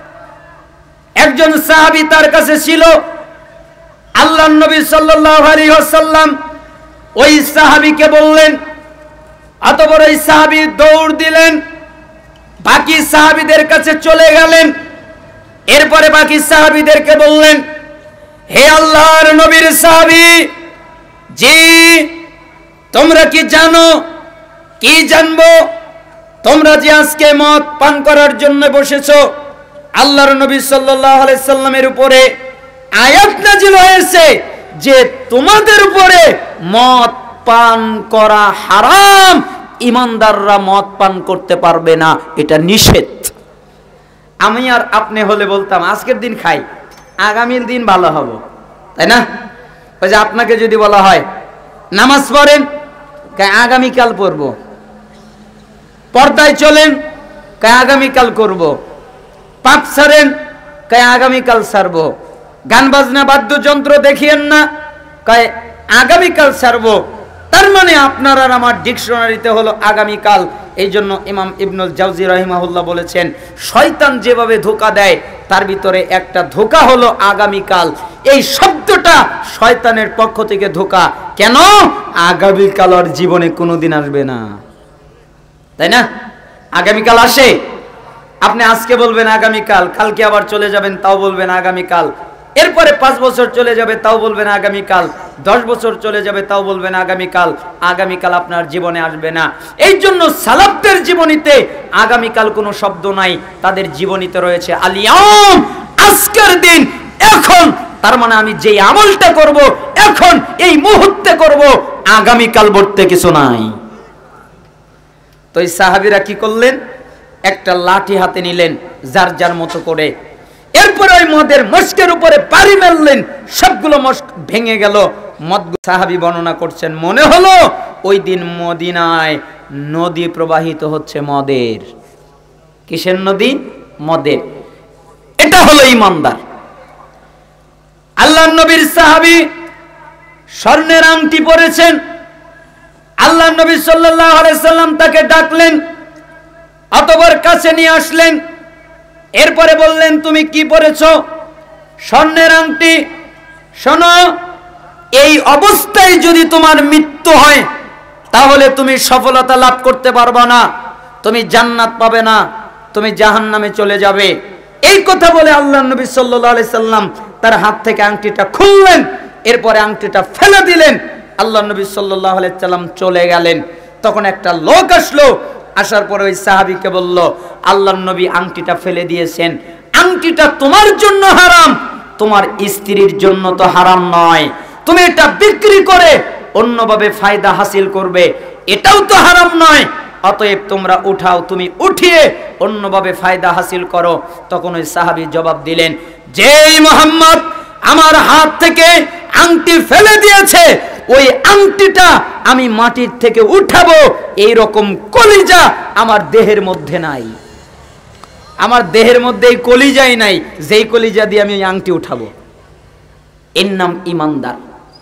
একজন সাহাবী তার কাছে ছিল, আল্লাহর নবী সাল্লাল্লাহু আলাইহি ওয়াসাল্লাম ওই সাহাবীকে বললেন, অতঃপর ওই সাহাবী দৌড় দিলেন, বাকি সাহাবীদের কাছে চলে গেলেন। এরপরে বাকি সাহাবীদেরকে বললেন, হে আল্লাহর নবীর সাহাবী, জি তোমরা কি জানো? কি জানবো? তোমরা যে আজকে মদ পান করার জন্য বসেছো, আল্লাহর নবী সাল্লাল্লাহু আলাইহি সাল্লামের উপরে আয়াত নাযিল হয়েছে যে তোমাদের উপরে মদ পান করা হারাম, ঈমানদাররা মদ পান করতে পারবে না, এটা নিষেধ। আমি আর আপনি হলে বলতাম আজকের দিন খাই, আগামীর দিন ভালো হবে, তাই না? ওই যে আপনাকে যদি বলা হয় নামাজ পড়েন, আগামীকাল পড়ব, পর্দায় চলেন, আগামীকাল করব, পাপ ছাড়েন, আগামীকাল ছাড়ব, গান বাজনা বাদ্যযন্ত্র দেখিয়েন না, আগামীকাল ছাড়বো। তার মানে আপনার আর আমার ডিকশনারিতে হলো আগামীকাল। এই জন্য ইমাম ইবনুল জাওজি রাহিমাহুল্লাহ বলেছেন, শয়তান যেভাবে ধোঁকা দেয় তার ভিতরে একটা ধোঁকা হলো আগামীকাল। এই শব্দটা শয়তানের পক্ষ থেকে ধোঁকা। কেন? আগামীকাল আর জীবনে কোনোদিন আসবে না, তাই না? আগামীকাল আসে, আপনি আজকে বলবেন আগামীকাল, কালকে আবার চলে যাবেন, তাও বলবেন আগামীকাল, এরপরে 5 বছর চলে যাবে, তাও বলবেন আগামীকাল, 10 বছর চলে যাবে, তাও বলবেন আগামীকাল। আগামীকাল আপনার জীবনে আসবে না। এই জন্য সালাফদের জীবনীতে আগামীকাল কোনো শব্দ নাই, তাদের জীবনীতে রয়েছে আলিয়াম, আজকের দিন, এখন। তার মানে আমি যেই আমলটা করব এখন এই মুহূর্তে করব, আগামীকাল বলতে কিছু নাই। তো এই সাহাবীরা কি করলেন? একটা লাঠি হাতে নিলেন, যার যার মতো করে, এরপরে ওই মদের মস্কের উপরে বাড়ি মারলেন, সবগুলো মস্ক ভেঙে গেল। সাহাবী বর্ণনা করছেন, মনে হলো ওই দিন মদিনায় নদী প্রবাহিত হচ্ছে মদের। কিসের নদী? মদের। এটা হলো ঈমানদার। আল্লাহর নবীর সাহাবী স্বর্ণের আংটি পরেছেন। আল্লাহর নবী সাল্লাল্লাহু আলাইহি সাল্লাম তাকে ডাকলেন, অতঃপর কাছে নিয়ে আসলেন। এরপরে বললেন, তুমি কি পরেছো? স্বর্ণের আংটি। শোনো, এই অবস্থায় যদি তোমার মৃত্যু হয় তাহলে তুমি সফলতা লাভ করতে পারবে না, তুমি জান্নাত পাবে না, তুমি জাহান্নামে চলে যাবে। এই কথা বলে আল্লাহর নবী সাল্লাল্লাহু আলাইহি সাল্লাম তার হাত থেকে আংটিটা খুললেন, এরপরে আংটিটা ফেলে দিলেন। আল্লাহর নবী সাল্লাল্লাহু আলাইহি সাল্লাম চলে গেলেন। তখন একটা লোক আসলো, আসার পরে ওই সাহাবীকে বলল, আল্লাহর নবী আংটিটা ফেলে দিয়েছেন, আংটিটা তোমার জন্য হারাম, তোমার স্ত্রীর জন্য তো হারাম নয়, তুমি এটা বিক্রি করে অন্যভাবে ফায়দা হাসিল করবে, এটাও তো হারাম নয়, অতএব তোমরা উঠাও, তুমি উঠিয়ে অন্যভাবে ফায়দা হাসিল করো। তখন ওই সাহাবী জবাব দিলেন, যেই মুহাম্মদ আমার হাত থেকে আংটি ফেলে দিয়েছে, ওই আংটিটা আমি মাটির থেকে উঠাবো, এই রকম কলিজা আমার দেহের মধ্যে নাই, আমার দেহের মধ্যে এই কলিজাই নাই, যেই কলিজা দিয়ে আমি আংটি উঠাবো। এর নাম ইমানদার।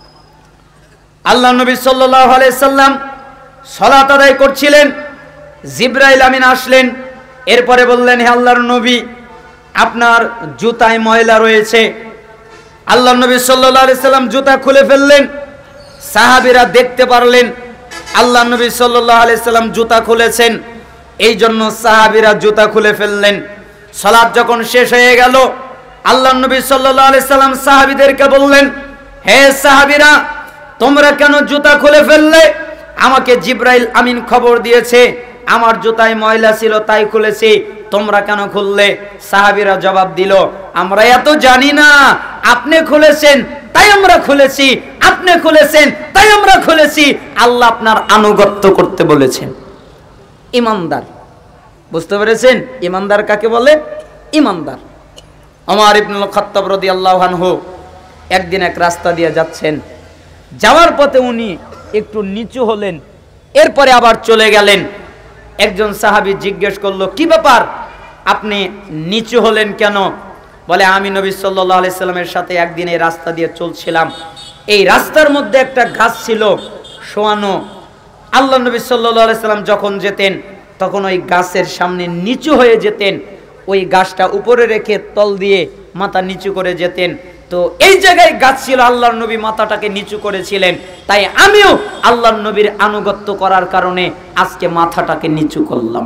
আল্লাহ নবী সাল্লাল্লাহু আলাইহি সাল্লাম সালাত আদায় করছিলেন, জিবরাইল আমিন আসলেন। এরপরে বললেন, হে আল্লাহর নবী, আপনার জুতায় ময়লা রয়েছে। আল্লাহ নবী সাল্লাল্লাহু আলাইহি সাল্লাম জুতা খুলে ফেললেন। সাহাবীরা দেখতে পারলেন আল্লাহ নবী সাল্লাল্লাহু আলাইহি সাল্লাম জুতা খুলেছেন, এই জন্য সাহাবীরা জুতা খুলে ফেললেন। সালাত যখন শেষ হয়ে গেল, আল্লাহ নবী সাল্লাল্লাহু আলাইহি সাল্লাম সাহাবীদেরকে বললেন, হে সাহাবীরা, তোমরা কেন জুতা খুলে ফেললে? আমাকে জিবরাইল আমিন খবর দিয়েছে আমার জুতায় ময়লা ছিল, তাই খুলেছি, তোমরা কেন খুললে? সাহাবীরা জবাব দিল, আমরা এত জানি না, আপনি খুলেছেন তাই আমরা খুলেছি, আপনি খুলেছেন তাই আমরা খুলেছি, আল্লাহ আপনার আনুগত্য করতে বলেছেন। ইমানদার, বুঝতে পেরেছেন ইমানদার কাকে বলে? ইমানদার। ওমর ইবনুল খাত্তাব রাদিয়াল্লাহু আনহু একদিন এক রাস্তা দিয়ে যাচ্ছেন, যাওয়ার পথে উনি একটু নিচু হলেন, এরপরে আবার চলে গেলেন। একজন সাহাবী জিজ্ঞেস করলো, কি ব্যাপার, আপনি নিচু হলেন কেন? বলে, আমি নবী সাল্লাল্লাহু আলাইহি সাল্লামের সাথে একদিন এই রাস্তা দিয়ে চলছিলাম, এই রাস্তার মধ্যে একটা গাছ ছিল শোয়ানো। আল্লাহ নবী সাল্লাল্লাহু আলাইহি সাল্লাম যখন যেতেন তখন ওই গাছের সামনে নিচু হয়ে যেতেন, ওই গাছটা উপরে রেখে তল দিয়ে মাথা নিচু করে যেতেন। তো এই জায়গায় গাছ ছিল, আল্লাহর নবী মাথাটাকে নিচু করেছিলেন, তাই আমিও আল্লাহর নবীর আনুগত্য করার কারণে আজকে মাথাটাকে নিচু করলাম।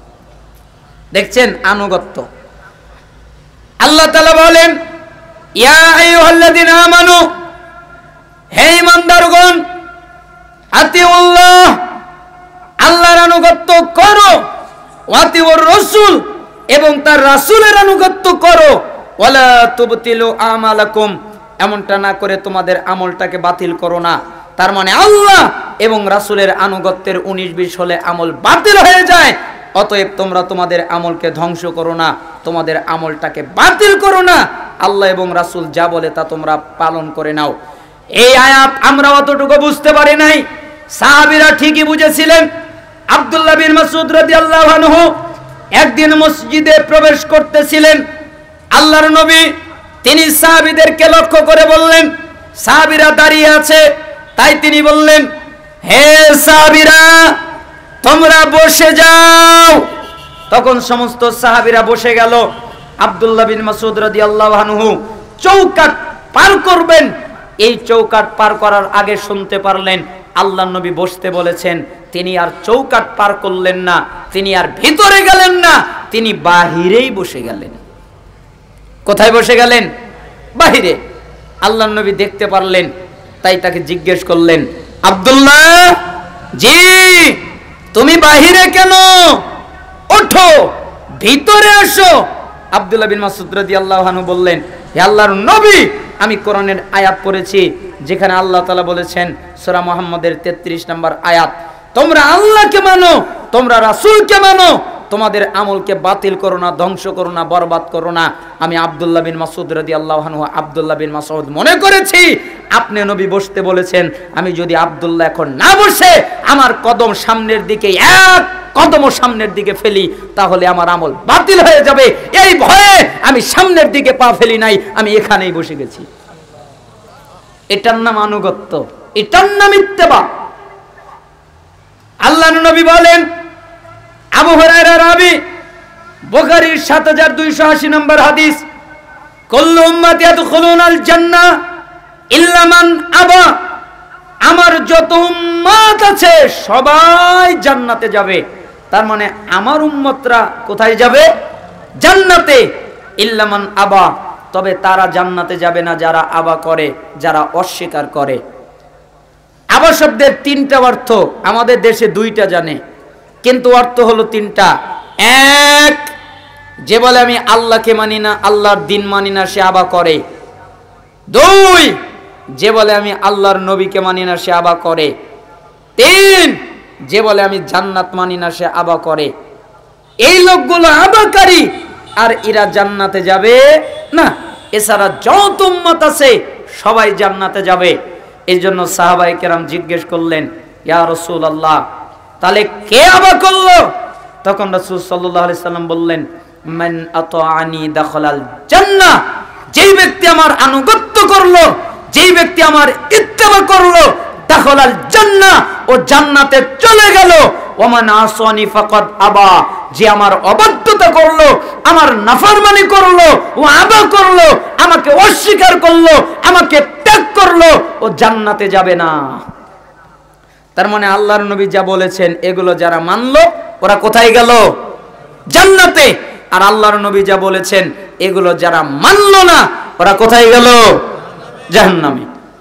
দেখছেন আনুগত্য। আল্লাহ তাআলা বলেন, ইয়া আইয়ুহাল্লাযীনা আমানু, হে ঈমানদারগণ, আতিউল্লাহ, আল্লাহর আনুগত্য করো, ওয়াতিউর রাসূল, এবং তার রাসূলের আনুগত্য করো, ওয়ালা তুবতিলু আমালাকুম, এমনটা না করে তোমাদের আমলটাকে বাতিল করো না। তার মানে আল্লাহ এবং রাসূলের আনুগত্যের 19-20 হলে আমল বাতিল হয়ে যায়, অতএব তোমরা তোমাদের আমলকে ধ্বংস করো না, তোমাদের আমলটাকে বাতিল করো না, আল্লাহ এবং রাসূল যা বলে তা তোমরা পালন করে নাও। এই আয়াত আমরা অতটুকু বুঝতে পারি নাই, সাহাবীরা ঠিকই বুঝেছিলেন। আব্দুল্লাহ বিন মাসউদ রাদিয়াল্লাহু আনহু একদিন মসজিদে প্রবেশ করতেছিলেন, আল্লাহর নবী তিনি সাহাবীদেরকে লক্ষ্য করে বললেন, সাহাবীরা দাঁড়িয়ে আছে, তাই তিনি বললেন, হে সাহাবীরা, তোমরা বসে যাও। তখন সমস্ত সাহাবীরা বসে গেল। আব্দুল্লাহ বিন মাসউদ রাদিয়াল্লাহু আনহু চৌকাঠ পার করবেন, এই চৌকাঠ পার করার আগে শুনতে পারলেন আল্লাহর নবী বসতে বলেছেন, তিনি আর চৌকাঠ পার করলেন না, তিনি আর ভিতরে গেলেন না, তিনি বাহিরেই বসে গেলেন। কোথায় বসে গেলেন? বাহিরে। আল্লাহর নবী দেখতে পারলেন, তাই তাকে জিজ্ঞেস করলেন, আব্দুল্লাহ, জি তুমি বাহিরে কেন? ওঠো, ভিতরে আসো। আব্দুল্লাহ বিন মাসউদ রাদিয়াল্লাহু আনহু বললেন, হে আল্লাহর নবী, আমি কোরআনের আয়াত পড়েছি যেখানে আল্লাহ তাআলা বলেছেন, সূরা মুহাম্মদের 33 নম্বর আয়াত, তোমরা আল্লাহকে মানো, তোমরা রাসূলকে মানো, তোমাদের আমলকে বাতিল করো না, ধ্বংস করো না, বরবাদ করো না। আমি আব্দুল্লাহ বিন মাসউদ রাদিয়াল্লাহু আনহু আব্দুল্লাহ বিন মাসউদ মনে করেছি আপনি নবী বসতে বলেছেন, আমি যদি আব্দুল্লাহ এখন না বসে আমার কদম সামনের দিকে, এক কদম সামনের দিকে ফেলি, তাহলে আমার আমল বাতিল হয়ে যাবে, এই ভয়ে আমি সামনের দিকে পা ফেলি নাই, আমি এখানেই বসে গেছি। এটার নাম আনুগত্য, এটার নাম ইত্তেবা। আল্লাহর নবী বলেন, আবু হুরায়রা রাবী, বুখারীর ৭২৮০ নম্বর হাদিস, কুল্লু উম্মতি ইয়াদখুলুনাল জান্নাহ ইল্লা মান আবা, আমার যত উম্মত আছে সবাই জান্নাতে যাবে। তার মানে আমার উম্মতরা কোথায় যাবে? জান্নাতে। ইল্লা মান আবা, তবে তারা জান্নাতে যাবে না যারা আবা করে, যারা অস্বীকার করে। আবা শব্দের তিনটা অর্থ, আমাদের দেশে দুইটা জানে, কিন্তু অর্থ হলো তিনটা। এক, যে বলে আমি আল্লাহকে মানি না, আল্লাহর দিন মানি না, সে আবা করে। দুই, যে বলে আমি আল্লাহর নবীকে মানি না, সে আবা করে। তিন, যে বলে আমি জান্নাত মানি না, সে আবা করে। এই লোকগুলো আবাকারী, আর এরা জান্নাতে যাবে না। এছাড়া যত উম্মত আছে সবাই জান্নাতে যাবে। এই জন্য সাহাবায়ে কেরাম জিজ্ঞেস করলেন, ইয়া রাসূলুল্লাহ, তাহলে কে আবা করলো? তখন রাসূল সাল্লাল্লাহু আলাইহি সাল্লাম বললেন, মান আতাআনি দাখালাল জান্নাহ, যেই ব্যক্তি আমার আনুগত্য করলো, যেই ব্যক্তি আমার ইত্তেবা করলো, দাখালাল জান্নাহ, ও জান্নাতে চলে গেল। ওমান আসানি ফাকাদ আবা, যে আমার অবাধ্যতা করলো, আমার নাফরমানি করলো, ও আবা করলো, আমাকে অস্বীকার করলো, আমাকে ত্যাগ করলো, ও জান্নাতে যাবে না। তার মানে আল্লাহর নবী যা বলেছেন এগুলো যারা মানলো ওরা কোথায় গেল? জান্নাতে। আর আল্লাহর নবী যা বলেছেন এগুলো যারা মানলো না ওরা কোথায় গেল? জাহান্নামে।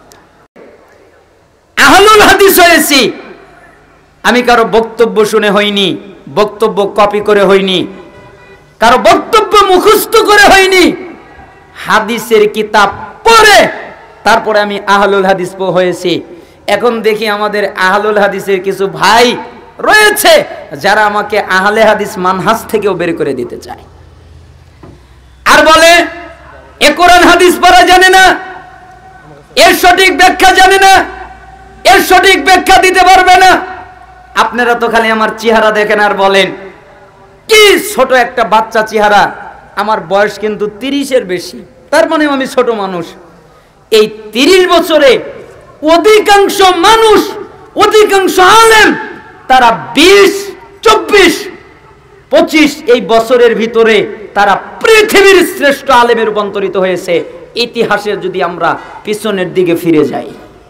আহলুল হাদিস হয়েছি, আমি কারো বক্তব্য শুনে হইনি, বক্তব্য কপি করে হইনি, কারো বক্তব্য মুখস্থ করে হইনি, হাদিসের কিতাব পড়ে তারপরে আমি আহলুল হাদিস হয়েছি। এখন দেখি আমাদের আহলুল হাদিসের কিছু ভাই রয়েছে যারা আমাকে আহলে হাদিস মানহাজ থেকেও বের করে দিতে চায়, আর বলে এ কোরআন হাদিস পড়া জানে না, এর সঠিক ব্যাখ্যা জানে না, এর সঠিক ব্যাখ্যা দিতে পারবে না। আপনারা তো খালি আমার চেহারা দেখেন আর বলেন কি ছোট একটা বাচ্চা চেহারা, আমার বয়স কিন্তু 30-এর বেশি, তার মানে আমি ছোট মানুষ। এই 30 বছরে অধিকাংশ মানুষ, অধিকাংশ আলেম, তারা 20, 24, 25 এই বছরের ভিতরে তারা পৃথিবীর শ্রেষ্ঠ আলেমে রূপান্তরিত হয়েছে। ইতিহাসের যদি আমরা পিছনের দিকে ফিরে যাই,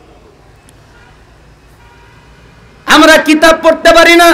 আমরা কিতাব পড়তে পারি না,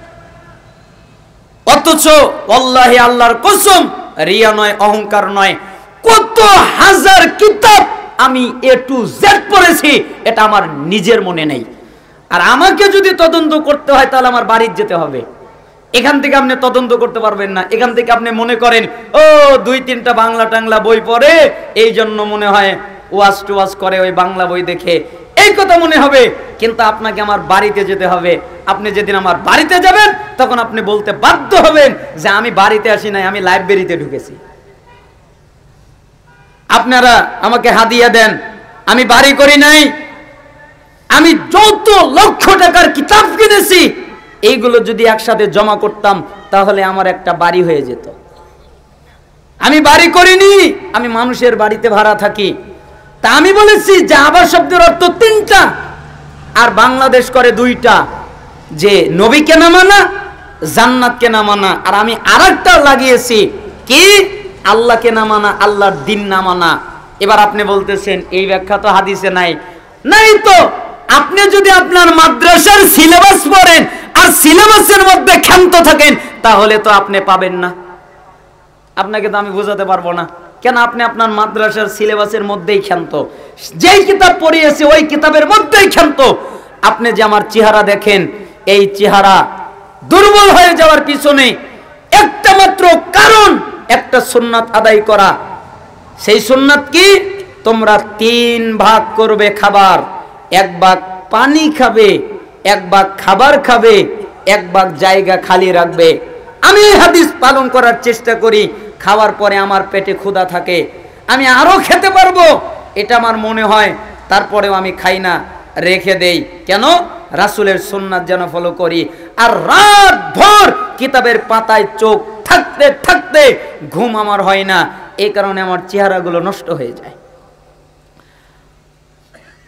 অথচ আল্লাহি আল্লাহর কসম, রিয়া নয়, অহংকার নয়, কত হাজার কিতাব আমি A to Z পড়েছি, এটা আমার নিজের মনে নেই। আর আমাকে যদি তদন্ত করতে হয় তাহলে আমার বাড়িতে যেতে হবে। এখান থেকে আপনি তদন্ত করতে পারবেন না। এখান থেকে আপনি মনে করেন ও 2-3টা বাংলা টাংলা বই পড়ে, এই জন্য মনে হয় ওয়াজ টুয়াজ করে ওই বাংলা বই দেখে, এই কথা মনে হবে। কিন্তু আপনাকে আমার বাড়িতে যেতে হবে। আপনি যেদিন আমার বাড়িতে যাবেন তখন আপনি বলতে বাধ্য হবেন যে আমি বাড়িতে আসি নাই, আমি লাইব্রেরিতে ঢুকেছি। আপনারা আমাকে হাদিয়া দেন, আমি বাড়ি করি নাই, আমি যত লক্ষ টাকার কিতাব কিনেছি এইগুলো যদি একসাথে জমা করতাম তাহলে আমার একটা বাড়ি হয়ে যেত। আমি বাড়ি করিনি, আমি মানুষের বাড়িতে ভাড়া থাকি। তা আমি বলেছি যে আবার শব্দের অর্থ 3টা, আর বাংলাদেশ করে 2টা, যে নবীকে না মানা, জান্নাতকে না মানা। আর আমি আরেকটা লাগিয়েছি কি, আল্লাহকে না মানা, আল্লাহর দিন না মানা। এবার আপনি বলতেছেন এই ব্যাখ্যা তো হাদিসে নাই। নাই তো আপনি যদি আপনার মাদ্রাসার সিলেবাস পড়েন আর সিলেবাসের মধ্যে ক্ষান্ত থাকেন তাহলে তো আপনি পাবেন না। আপনাকে তো আমি বোঝাতে পারবো না, কেন আপনি আপনার মাদ্রাসার সিলেবাসের মধ্যেই ক্ষান্ত, যেই কিতাব পড়িয়েছে ওই কিতাবের মধ্যেই ক্ষান্ত। আপনি যে আমার চেহারা দেখেন, এই চেহারা দুর্বল হয়ে যাওয়ার পিছনে একটা মাত্র কারণ, একটা সুন্নাত আদায় করা। সেই সুন্নাত কি? তোমরা 3 ভাগ করবে খাবার, 1 ভাগ পানি খাবে, 1 ভাগ খাবার খাবে, 1 ভাগ জায়গা খালি রাখবে। আমি হাদিস পালন করার চেষ্টা করি, খাওয়ার পরে আমার পেটে ক্ষুধা থাকে, আমি আরো খেতে পারবো এটা আমার মনে হয়, তারপরেও আমি খাই না, রেখে দেই। কেন? রাসূলের সুন্নাত যেন ফলো করি। আর রাত ভর কিতাবের পাতায় চোখ থাকতে থাকতে ঘুম আমার হয় না, এই কারণে আমার চেহারাগুলো নষ্ট হয়ে যায়।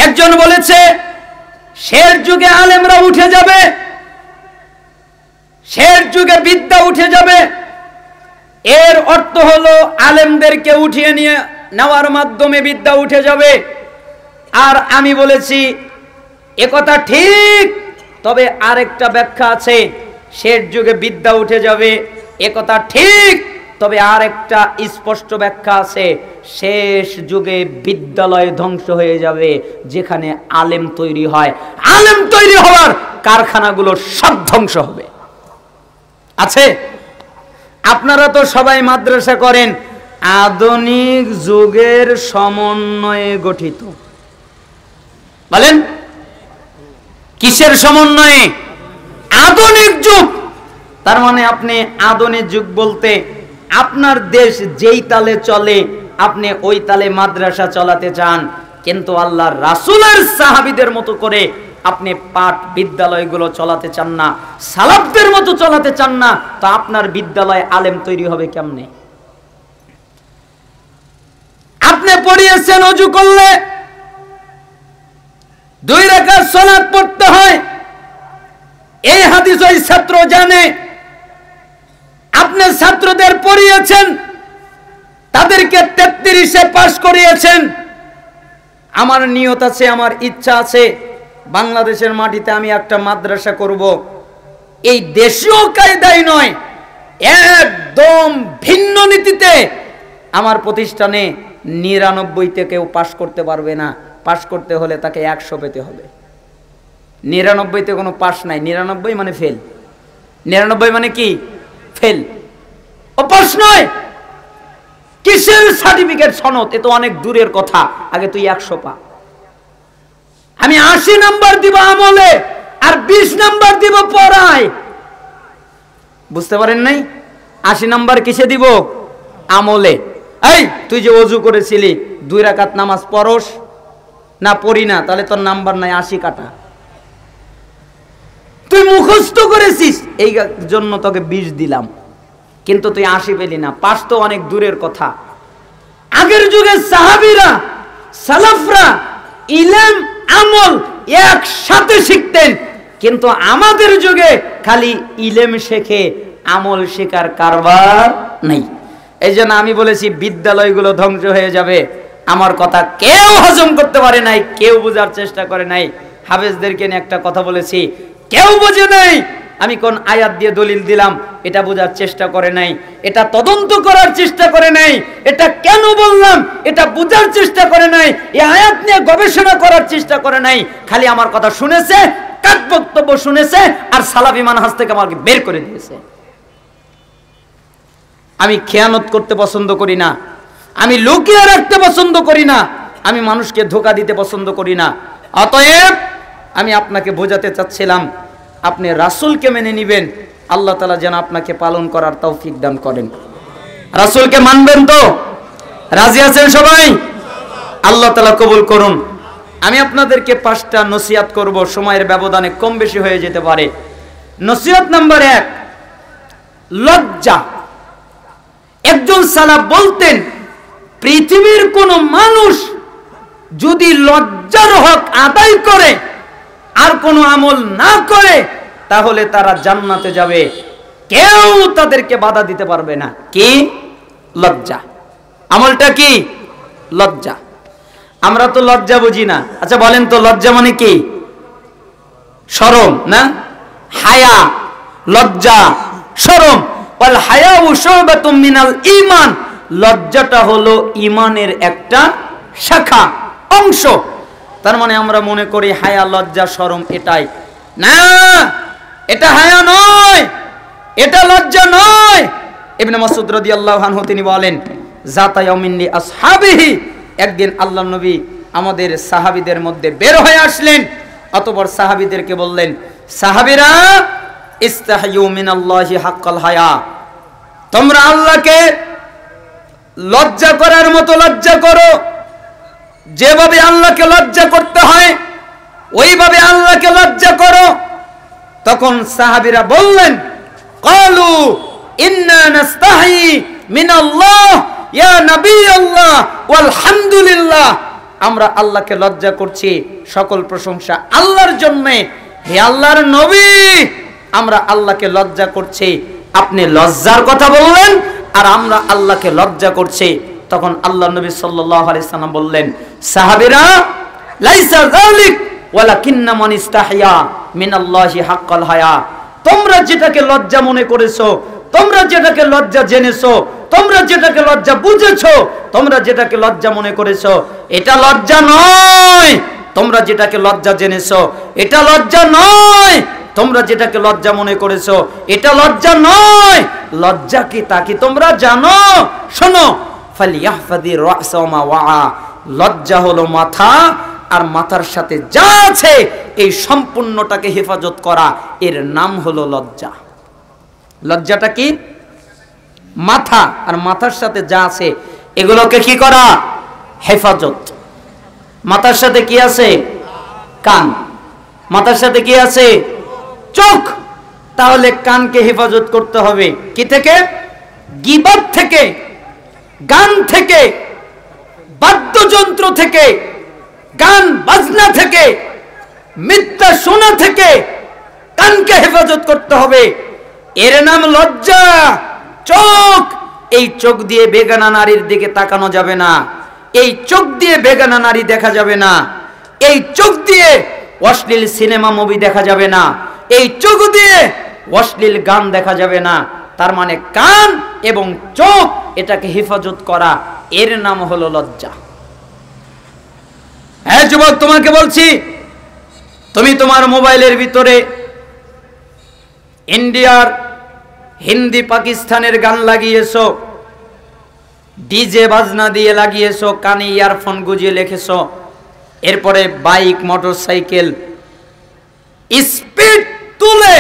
একজন বলেছে শেষ যুগে আলেমরা উঠে যাবে, শেষ যুগে বিদ্যা উঠে যাবে। এর অর্থ হলো আলেমদেরকে উঠিয়ে নিয়ে নেওয়ার মাধ্যমে বিদ্যা উঠে যাবে। আর আমি বলেছি একথা ঠিক, তবে আরেকটা ব্যাখ্যা আছে, শেষ যুগে বিদ্যা উঠে যাবে একথা ঠিক, তবে আরেকটা স্পষ্ট ব্যাখ্যা আছে, শেষ যুগে বিদ্যালয় ধ্বংস হয়ে যাবে, যেখানে আলেম তৈরি হয়, আলেম তৈরি হওয়ার কারখানাগুলো সব ধ্বংস হবে। আছে? আপনারা তো সবাই মাদ্রাসা করেন, আধুনিক যুগের সমন্বয়ে গঠিত। বলেন কিসের সমন্বয়ে? আধুনিক যুগ। তার মানে আপনি আধুনিক যুগ বলতে আপনার দেশ যেই তালে চলে আপনি ওই তালে মাদ্রাসা চালাতে চান, কিন্তু আল্লাহর রাসূলের সাহাবীদের মতো করে আপনি পাঠ বিদ্যালয়গুলো চালাতে চান না, সালাফদের মতো চালাতে চান না, তো আপনার বিদ্যালয়ে আলেম তৈরি হবে কেমনে? আপনি পড়িয়েছেন ওযু করলে 2 রাকাত সালাত পড়তে হয়, এই হাদিস ওই ছাত্র জানে। আপনি ছাত্রদের পড়িয়েছেন, তাদেরকে 33-এ পাস করিয়েছেন। আমার নিয়ত আছে, আমার ইচ্ছা আছে, বাংলাদেশের মাটিতে আমি একটা মাদ্রাসা করব। এই দেশীয় কায়দায় নয়, একদম ভিন্ন নীতিতে। আমার প্রতিষ্ঠানে 99 কেউ পাস করতে পারবে না, পাস করতে হলে তাকে 100 পেতে হবে। 99-তে কোনো পাস নাই, 99 মানে ফেল। 99 মানে কি? ফেল। ও পাস নয়, কিসের সার্টিফিকেট, সনদ? এ তো অনেক দূরের কথা। আগে তুই 100 পা। আমি 80 নাম্বার দিব আমলে আর 20 নাম্বার দিব পড়ায়। বুঝতে পারেন নাই? 80 নাম্বার কিসে দিব? আমলে। এই তুই যে ওযু করেছিলি 2 রাকাত নামাজ পড়স না? পড়ি না, তাহলে তোর নাম্বার নাই, 80 কাটা। তুই মুখস্থ করেছিস, এই জন্য তোকে 20 দিলাম, কিন্তু তুই 80 পেলি না। পাস তো অনেক দূরের কথা। আগের যুগে সাহাবীরা, সালাফরা ইলম আমল একসাথে শিখতেন, কিন্তু আমাদের যুগে খালি ইলম শেখে, আমল শেখার কারবার নেই। এই জন্য আমি বলেছি বিদ্যালয়গুলো ধ্বংস হয়ে যাবে। আমার কথা কেউ হজম করতে পারে নাই, কেউ বোঝার চেষ্টা করে নাই। হাফেজদেরকে নিয়ে একটা কথা বলেছি, কেউ বোঝে নাই। আমি কোন আয়াত দিয়ে দলিল দিলাম এটা বোঝার চেষ্টা করে নাই, এটা তদন্ত করার চেষ্টা করে নাই, এটা কেন বললাম এটা বোঝার চেষ্টা করে নাই, এই আয়াত নিয়ে গবেষণা করার চেষ্টা করে নাই। খালি আমার কথা শুনেছে, কাট বক্তব্য শুনেছে, আর সালাফি মানহাজ থেকে আমাকে বের করে দিয়েছে। আমি খেয়ানত করতে পছন্দ করি না, আমি লুকিয়ে রাখতে পছন্দ করি না, আমি মানুষকে ধোঁকা দিতে পছন্দ করি না। অতএব আমি আপনাকে বোঝাতে চাচ্ছিলাম, আপনি রাসূলকে মেনে নিবেন, আল্লাহ তাআলা যেন আপনাকে পালন করার তৌফিক দান করেন। রাসূলকে মানবেন তো? রাজি আছেন সবাই? আল্লাহ তাআলা কবুল করুন। আমি আপনাদেরকে 5টা নসিহত করব, সময়ের ব্যবধানে কম বেশি হয়ে যেতে পারে। নসিহত নাম্বার 1, লজ্জা। একজন সালাফ বলতেন, পৃথিবীর কোন মানুষ যদি লজ্জার হক আদায় করে আর কোনো আমল না করে তাহলে তারা জান্নাতে যাবে, কেউ তাদেরকে বাধা দিতে পারবে না। কি? লজ্জা। আমলটা কি? লজ্জা। আমরা তো লজ্জা বুঝি না। আচ্ছা বলেন তো, লজ্জা মানে কি? শরম না? হায়া, লজ্জা, শরম। ওয়াল হায়াউ শুবাতুম মিনাল ঈমান। লজ্জাটা হলো ঈমানের একটা শাখা, অংশ। তার মানে আমরা মনে করি হায়া, লজ্জা, শরম এটাই না, এটা হায়া নয়, এটা লজ্জা নয়। ইবনে মাসউদ রাদিয়াল্লাহু আনহু তিনি বলেন, যাতা ইয়াউমিন লি আসহাবিহি, একদিন আল্লাহর নবী আমাদের সাহাবীদের মধ্যে বের হয়ে আসলেন। অতঃপর সাহাবীদেরকে বললেন, সাহাবীরা ইস্তাহয়ু মিনাল্লাহি হাক্কাল হায়া, তোমরা আল্লাহকে লজ্জা করার মতো লজ্জা করো। যেভাবে আল্লাহকে লজ্জা করতে হয় ওইভাবে আল্লাহকে লজ্জা করো। তখন সাহাবীরা বললেন, ক্বালু ইন্না নাস্তাহি মিনাল্লাহ ইয়া নবী আল্লাহ ওয়াল হামদুলিল্লাহ। আমরা আল্লাহকে লজ্জা করছি, সকল প্রশংসা আল্লাহর জন্য। হে আল্লাহর নবী, আমরা আল্লাহকে লজ্জা করছি। আপনি লজ্জার কথা বললেন আর আমরা আল্লাহকে লজ্জা করছি। তখন আল্লাহ নবী সাল্লাল্লাহু আলাইহি সাল্লাম বললেন, সাহাবীরা, লাইসা যালিক ওয়ালাকিন্না মান ইস্তাহিয়া মিনাল্লাহি হাক্কাল হায়া। তোমরা যেটাকে লজ্জা মনে করেছো, তোমরা যেটাকে লজ্জা জেনেছো, তোমরা যেটাকে লজ্জা বুঝেছো, তোমরা যেটাকে লজ্জা মনে করেছো, এটা লজ্জা নয়। তোমরা যেটাকে লজ্জা জেনেছো, এটা লজ্জা নয়। তোমরা যেটাকে লজ্জা মনে করেছো, এটা লজ্জা নয়। লজ্জা কি তা কি তোমরা জানো? শোনো, ফালিয়াহফাদি রাসা মা ওয়া। লজ্জা হলো মাথা, আর মাথার সাথে যা আছে এই সম্পূর্ণটাকে হেফাজত করা, এর নাম হলো লজ্জা। লজ্জাটা কি? মাথা, আর মাথার সাথে যা আছে এগুলোকে কি করা? হেফাজত। মাথার সাথে কি আছে? কান। মাথার সাথে কি আছে? চোখ। তাহলে কানকে হেফাজত করতে হবে কি থেকে? গীবত থেকে, গান থেকে, বাদ্যযন্ত্র থেকে, গান বাজনা থেকে, মিথ্যা শোনা থেকে কানকে হেফাজত করতে হবে। এর নাম লজ্জা। চোখ, এই চোখ দিয়ে বেগানা নারীর দিকে তাকানো যাবে না। এই চোখ দিয়ে বেগানা নারী দেখা যাবে না। এই চোখ দিয়ে অশ্লীল সিনেমা মুভি দেখা যাবে না। এই চোখ দিয়ে অশ্লীল গান দেখা যাবে না। তার মানে কান এবং চোখ, এটাকে হেফাজত করা, এর নাম হলো লজ্জা। হ্যাঁ যুবক, তোমাকে বলছি, তুমি তোমার মোবাইলের ভিতরে ইন্ডিয়ার, হিন্দি, পাকিস্তানের গান লাগিয়েছো, ডিজে বাজনা দিয়ে লাগিয়েছো, কানে ইয়ারফোন গুজিয়ে লিখেছো, এরপরে বাইক, মোটরসাইকেল স্পিড তুলে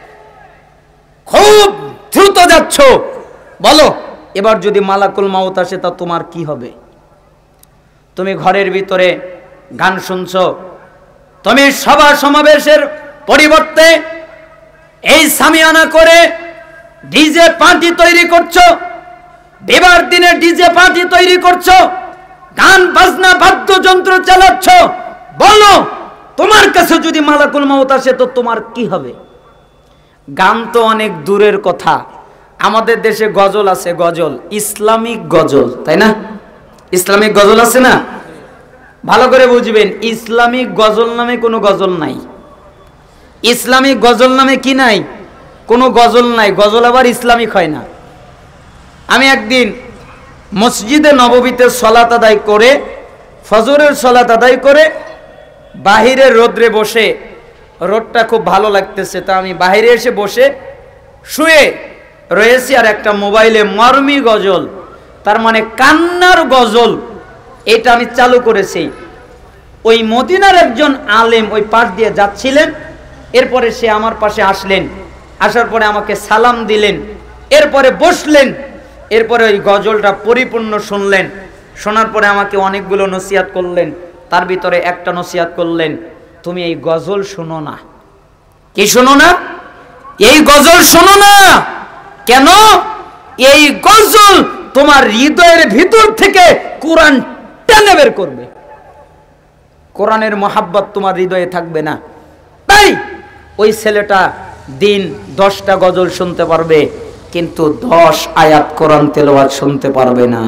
খুব দ্রুত যাচ্ছ। বলো, এবার যদি মালাকুল মাউত আসে তা তোমার কি হবে? তুমি ঘরের ভিতরে গান শুনছো, তুমি সভা সমাবেশের পরিবর্তে এই সামিয়ানা করে ডিজে পার্টি তৈরি করছো, বিবার দিনে ডিজে পার্টি তৈরি করছো, গান বাজনা বাদ্যযন্ত্র চালাচ্ছ। বলো, তোমার কাছে যদি মালাকুল মাউত আসে তো তোমার কি হবে? গান তো অনেক দূরের কথা, আমাদের দেশে গজল আছে, গজল, ইসলামিক গজল, তাই না? ইসলামিক গজল আছে না? ভালো করে বুঝবেন, ইসলামিক গজল নামে কোনো গজল নাই। ইসলামিক গজল নামে কি নাই? কোনো গজল নাই। গজল আবার ইসলামিক হয় না। আমি একদিন মসজিদে নববীতে সলাত আদায় করে, ফজরের সলাত আদায় করে বাহিরে রোদ্রে বসে, রোদটা খুব ভালো লাগতেছে, তা আমি বাহিরে এসে বসে শুয়ে রয়েছি, আর একটা মোবাইলে মর্মী গজল, তার মানে কান্নার গজল, এটা আমি চালু করেছি। ওই মদিনার একজন আলেম ওই পাশ দিয়ে যাচ্ছিলেন, এরপরে সে আমার পাশে আসলেন, আসার পরে আমাকে সালাম দিলেন, এরপরে বসলেন, এরপরে ওই গজলটা পরিপূর্ণ শুনলেন। শোনার পরে আমাকে অনেকগুলো নসিহত করলেন, তার ভিতরে একটা নসিহত করলেন, তুমি এই গজল শোনো না। কি শোনো না? এই গজল শোনো না। কেন? এই গজল তোমার হৃদয়ের ভিতর থেকে কোরআন টেনে বের করবে, কোরআনের মহাব্বত তোমার হৃদয়ে থাকবে না। তাই ওই ছেলেটা দিন 10টা গজল শুনতে পারবে, কিন্তু 10 আয়াত কোরআন তেলাওয়াত শুনতে পারবে না।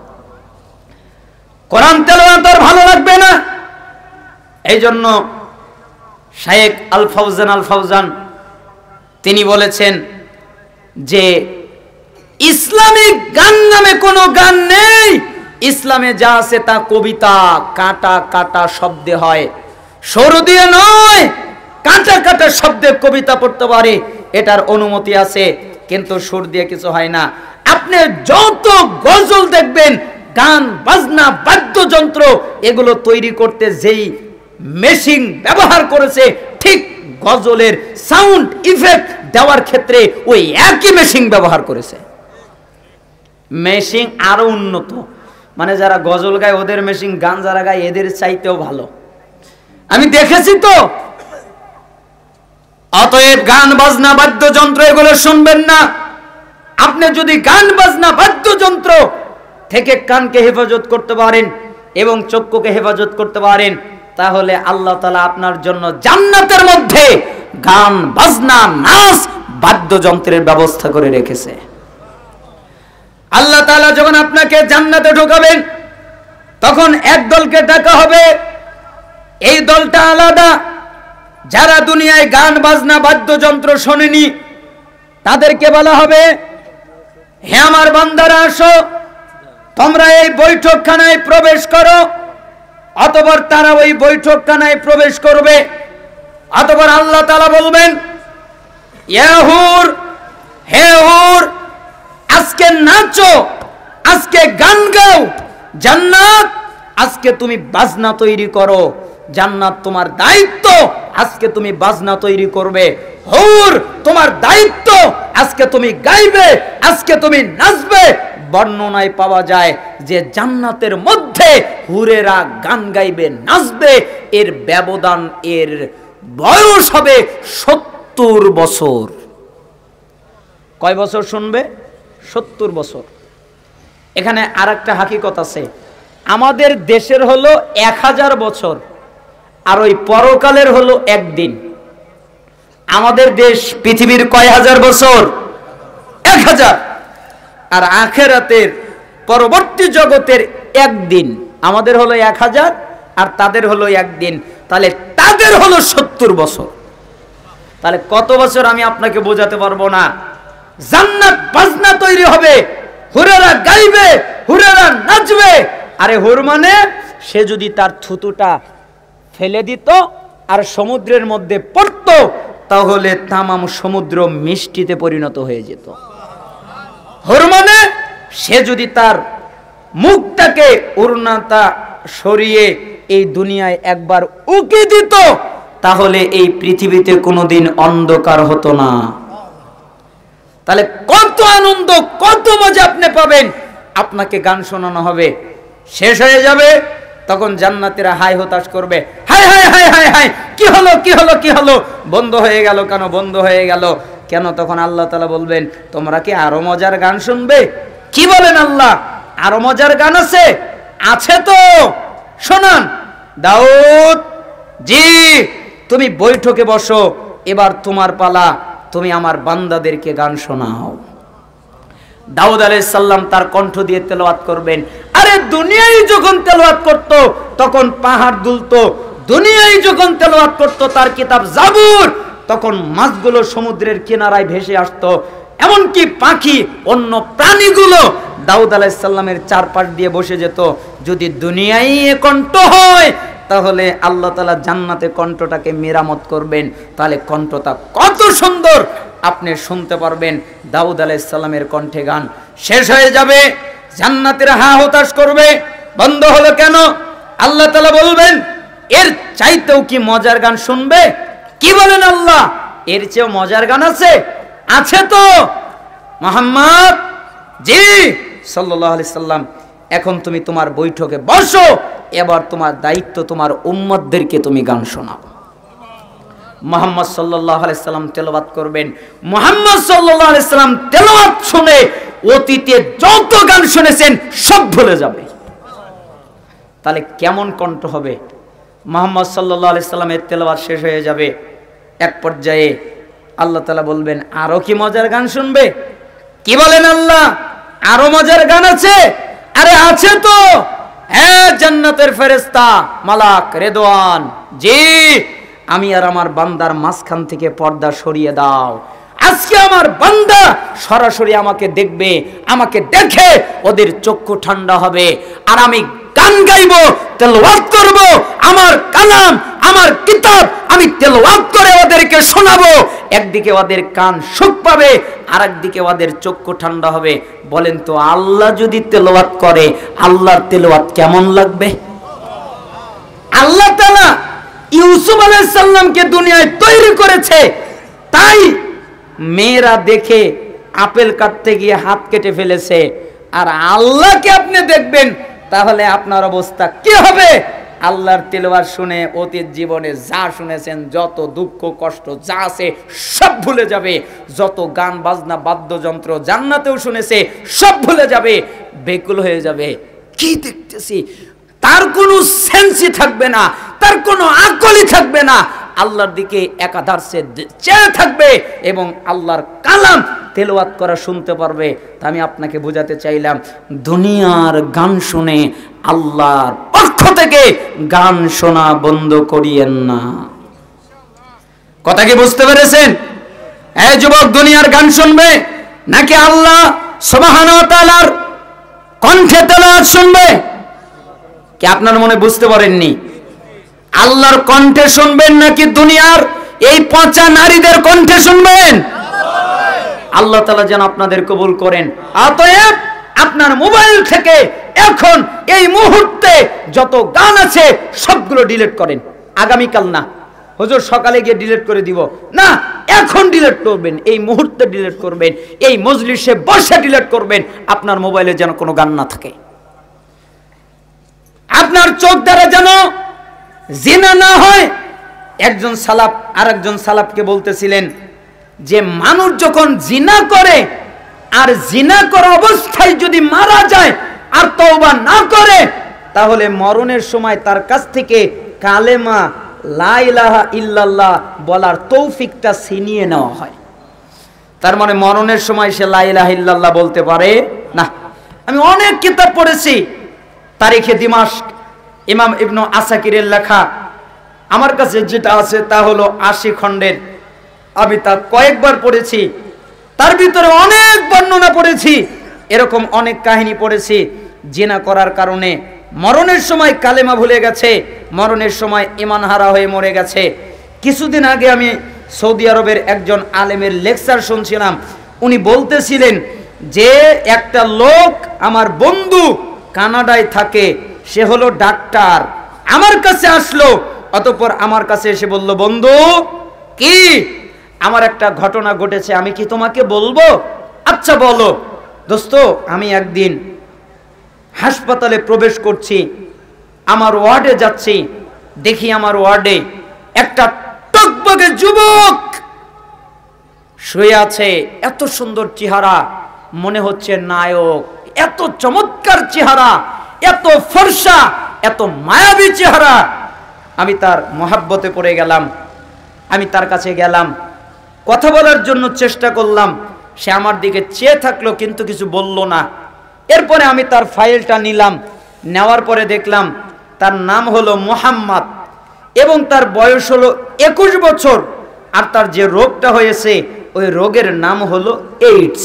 কোরআন তেলাওয়াত আর ভালো লাগবে না। এই জন্য শায়েখ আল ফাউজান তিনি বলেছেন যে ইসলামিক গান নামে কোনো গান নেই। ইসলামে যা আছে তা কবিতা, কাটা কাটা শব্দে হয়, সরু দিয়ে নয়, কাটা কাটা শব্দে কবিতা পড়তে পারে, এটার অনুমতি আছে, কিন্তু সুর দিয়ে কিছু হয় না। আপনি যত গজল দেখবেন, গান বাজনা বাদ্যযন্ত্র, এগুলো তৈরি করতে যেই মেশিন ব্যবহার করেছে, ঠিক গজলের সাউন্ড ইফেক্ট দেওয়ার ক্ষেত্রে ওই একই মেশিন ব্যবহার করেছে। মেশিন আরো উন্নত, মানে যারা গজল গায় ওদের মেশিন, গান যারা গায় এদের চাইতেও ভালো, আমি দেখেছি তো। অতএব গান বাজনা বাদ্যযন্ত্র এগুলো শুনবেন না। আপনি যদি গান বাজনা বাদ্যযন্ত্র থেকে কানকে হেফাজত করতে পারেন, এবং চক্ষুকে হেফাজত করতে পারেন, তাহলে আল্লাহ তাআলা আপনার জন্য জান্নাতের মধ্যে গান বাজনা নাচ বাদ্যযন্ত্রের ব্যবস্থা করে রেখেছে। আল্লাহ তাআলা যখন আপনাকে জান্নাতে ঢোকাবেন তখন এক দলকে ডাকা হবে, এই দলটা আলাদা। যারা দুনিয়ায় গান বাজনা বাদ্যযন্ত্র শোনেনি তাদেরকে বলা হবে, হে আমার বান্দারা আসো, তোমরা এই বৈঠকখানায় প্রবেশ করো। অতঃপর তারা ওই বৈঠকখানায় প্রবেশ করবে। অতঃপর আল্লাহ তাআলা বলবেন, ইয়া হুর, হে হুর, আজকে নাচো, আজকে গান গাও। জান্নাত, আজকে তুমি বাজনা তৈরি করো। জান্নাত তোমার দায়িত্ব, আজকে তুমি বাজনা তৈরি করবে। হুর, তোমার দায়িত্ব, আজকে তুমি গাইবে, আজকে তুমি নাচবে। বর্ণনায় পাওয়া যায় যে জান্নাতের মধ্যে হুরেরা গান গাইবে, নাচবে। এর ব্যবধান, এর বয়স হবে 70 বছর। কয় বছর শুনবে? 70 বছর। এখানে আরেকটা হাকিকত আছে, আমাদের দেশের হলো 1000 বছর, আর ওই পরকালের হলো একদিন। আমাদের দেশ পৃথিবীর কয় হাজার বছর? 1000। আর আখিরাতের পরবর্তী জগতের একদিন। আমাদের হলো 1000 আর তাদের হলো একদিন। তাহলে তাদের হলো 70 বছর। তাহলে কত বছর আমি আপনাকে বোঝাতে পারবো না। জান্নাত বাজনা তৈরি হবে, হুরেরা গাইবে, হুরেরা নাচবে। আরে হুর মানে সে যদি তার থুতুটা ফেলে দিত আর সমুদ্রের মধ্যে পড়তো তাহলে তামাম সমুদ্র মিষ্টিতে পরিণত হয়ে যেত। হুর মানে সে যদি তার মুখটাকে উড়নাটা সরিয়ে এই দুনিয়ায় একবার উকি দিত তাহলে এই পৃথিবীতে কোনোদিন অন্ধকার হতো না। তাহলে কত আনন্দ, কত মজা আপনি পাবেন। আপনাকে গান শোনানো হবে, শেষ হয়ে যাবে, তখন জান্নাতীরা হাই হতাশ করবে, হাই হাই হাই হাই হাই, কি হলো কি হলো কি হলো, বন্ধ হয়ে গেল কেন, বন্ধ হয়ে গেল কেন? তখন আল্লাহ তাআলা বলবেন, তোমরা কি আরো মজার গান শুনবে? কি বলেন আল্লাহ, আরো মজার গান আছে? আছে তো, শোনান। দাউদ জি, তুমি বৈঠকে বসো, এবার তোমার পালা, তুমি আমার বান্দাদেরকে গান শোনাও। দাউদ আলাইহিস সালাম তার কণ্ঠ দিয়ে তেলাওয়াত করবেন। আরে দুনিয়ায় যখন তেলাওয়াত করত তখন পাহাড় দুলতো, দুনিয়ায় যখন তেলাওয়াত করত তার কিতাব জাবুর তখন মাছগুলো সমুদ্রের কিনারায় ভেসে আসতো। এমনকি পাখি, অন্য প্রাণীগুলো দাউদ আলাইহিস সালামের চারপাশ দিয়ে বসে যেত। যদি দুনিয়ায় এ কণ্ঠ হয় তাহলে আল্লাহ তাআলা জান্নাতে কণ্ঠটাকে মেরামত করবেন। তাহলে কণ্ঠটা কত সুন্দর আপনি শুনতে পারবেন। দাউদ আলাইহিস সালামের কণ্ঠে গান শেষ হয়ে যাবে, জান্নাতীরা হা হতাশ করবে, বন্ধ হলো কেন? আল্লাহ তাআলা বলবেন, এর চাইতেও কি মজার গান শুনবে? কি বলেন আল্লাহ, এর চেয়েও মজার গান আছে? আছে তো। মুহাম্মদ জি সাল্লাল্লাহু আলাইহি সাল্লাম, এখন তুমি তোমার বৈঠকে বসো, এবার তোমার দায়িত্ব তোমার উম্মতদেরকে তুমি গান শোনাও। মুহাম্মদ সাল্লাল্লাহু আলাইহি সাল্লাম তেলাওয়াত করবেন। মুহাম্মদ সাল্লাল্লাহু আলাইহি সাল্লাম তেলাওয়াত শুনে অতীতে যত গান শুনেছেন সব ভুলে যাবে। তাহলে কেমন কণ্ঠ হবে? মুহাম্মদ সাল্লাল্লাহু আলাইহি সাল্লামের তেলাওয়াত শেষ হয়ে যাবে, এক পর্যায়ে আল্লাহ তাআলা বলবেন, আরো কি মজার গান শুনবে? কি বলেন আল্লাহ, আরো মজার গান আছে? আরে আছে তো। হ্যাঁ, জান্নাতের ফেরেশতা, মালাক, রেদওয়ান, জি, আমি আর আমার বান্দার মাঝখান থেকে পর্দা সরিয়ে দাও। আজকে আমার বান্দা সরাসরি আমাকে দেখবে, আমাকে দেখে ওদের চক্ষু ঠান্ডা হবে। আর আমি গান গাইবো, তেলাওয়াত করব, আমার কালাম, আমার কিতাব আমি তেলাওয়াত করে ওদেরকে শোনাবো। একদিকে ওদের কান সুখ পাবে, আর একদিকে ওদের চক্ষু ঠান্ডা হবে। বলেন তো, আল্লাহ যদি তেলাওয়াত করে আল্লাহর তেলাওয়াত কেমন লাগবে? আল্লাহ তাআলা ইউসুফ আলাইহিস সালামকে দুনিয়ায় তৈরি করেছে, তাই মেয়েরা দেখে আপেল কাটতে গিয়ে হাত কেটে ফেলেছে। আর আল্লাহকে আপনি দেখবেন তাহলে আপনার অবস্থা কি হবে? আল্লাহর তেলাওয়াত শুনে অতীত জীবনে যা শুনেছেন, যত দুঃখ কষ্ট যা আছে সব ভুলে যাবে। যত গান বাজনা বাদ্যযন্ত্র জান্নাতেও শুনেছে সব ভুলে যাবে, বেকুল হয়ে যাবে। কি দেখতেছি? তার কোনো সেন্সই থাকবে না, তার কোনো আকলই থাকবে না, আল্লাহর দিকে একাধার সে চেয়ে থাকবে এবং আল্লাহর কালাম তেলাওয়াত করা শুনতে পারবে। তা আমি আপনাকে বোঝাতে চাইলাম, দুনিয়ার গান শুনে আল্লাহর পক্ষ থেকে গান শোনা বন্ধ করিয়েন না। কথা কি বুঝতে পেরেছেন? এই যুবক, দুনিয়ার গান শুনবে নাকি আল্লাহ সুবহানাহু ওয়া তাআলার কণ্ঠে তেলাওয়াত শুনবে? কি আপনার মনে বুঝতে পারেননি? আল্লাহর কণ্ঠে শুনবেন নাকি দুনিয়ার এই পচা নারীদের কণ্ঠে শুনবেন? আল্লাহ তাআলা যেন আপনাদের কবুল করেন। অতএব আপনার মোবাইল থেকে এখন এই মুহূর্তে যত গান আছে সবগুলো ডিলিট করেন। আগামীকাল না, হুজুর সকালে গিয়ে ডিলিট করে দিব না, এখন ডিলিট করবেন, এই মুহূর্তে ডিলিট করবেন, এই মজলিসে বসে ডিলিট করবেন। আপনার মোবাইলে যেন কোনো গান না থাকে। আপনার চোখ দ্বারা যেন জিনা না হয়। একজন সালাফ আরেকজন সালাফকে বলতেছিলেন যে মানুষ যখন জিনা করে আর জিনা করা অবস্থায় যদি মারা যায় আর তওবা না করে, তাহলে মরণের সময় তার কাছ থেকে কালেমা লা ইলাহা ইল্লাল্লাহ বলার তৌফিকটা ছিনিয়ে নেওয়া হয়। তার মানে মরণের সময় সে লা ইলাহা ইল্লাল্লাহ বলতে পারে না। আমি অনেক কিতাব পড়েছি, তারিখে দিমাশক ইমাম ইবনে আসাকিরের লেখা, আমার কাছে যেটা আছে তা হলো 80 খণ্ডের। আমি তা কয়েকবার পড়েছি, তার ভিতরে অনেক বর্ণনা পড়েছি, এরকম অনেক কাহিনী পড়েছি। জিনা করার কারণে মরণের সময় কালেমা ভুলে গেছে, মরণের সময় ঈমান হারা হয়ে মরে গেছে। কিছুদিন আগে আমি সৌদি আরবের একজন আলেমের লেকচার শুনছিলাম। উনি বলতেছিলেন যে একটা লোক, আমার বন্ধু কানাডায় থাকে, সে হলো ডাক্তার, আমার কাছে আসলো। অতঃপর আমার কাছে এসে বলল, বন্ধু কি আমার একটা ঘটনা ঘটেছে, আমি কি তোমাকে বলবো? আচ্ছা বলো। দোস্ত, আমি একদিন হাসপাতালে প্রবেশ করছি, আমার ওয়ার্ডে যাচ্ছি, দেখি আমার ওয়ার্ডে একটা টকবগে যুবক শুয়ে আছে। এত সুন্দর চেহারা, মনে হচ্ছে নায়ক, এত চমৎকার চেহারা, এত ফর্সা, এত মায়াবী চেহারা। আমি তার মহাব্বতে পড়ে গেলাম। আমি তার কাছে গেলাম, কথা বলার জন্য চেষ্টা করলাম। সে আমার দিকে চেয়ে থাকলো কিন্তু কিছু বলল না। এরপরে আমি তার ফাইলটা নিলাম, নেওয়ার পরে দেখলাম তার নাম হলো মোহাম্মদ এবং তার বয়স হলো 21 বছর। আর তার যে রোগটা হয়েছে ওই রোগের নাম হলো এইডস।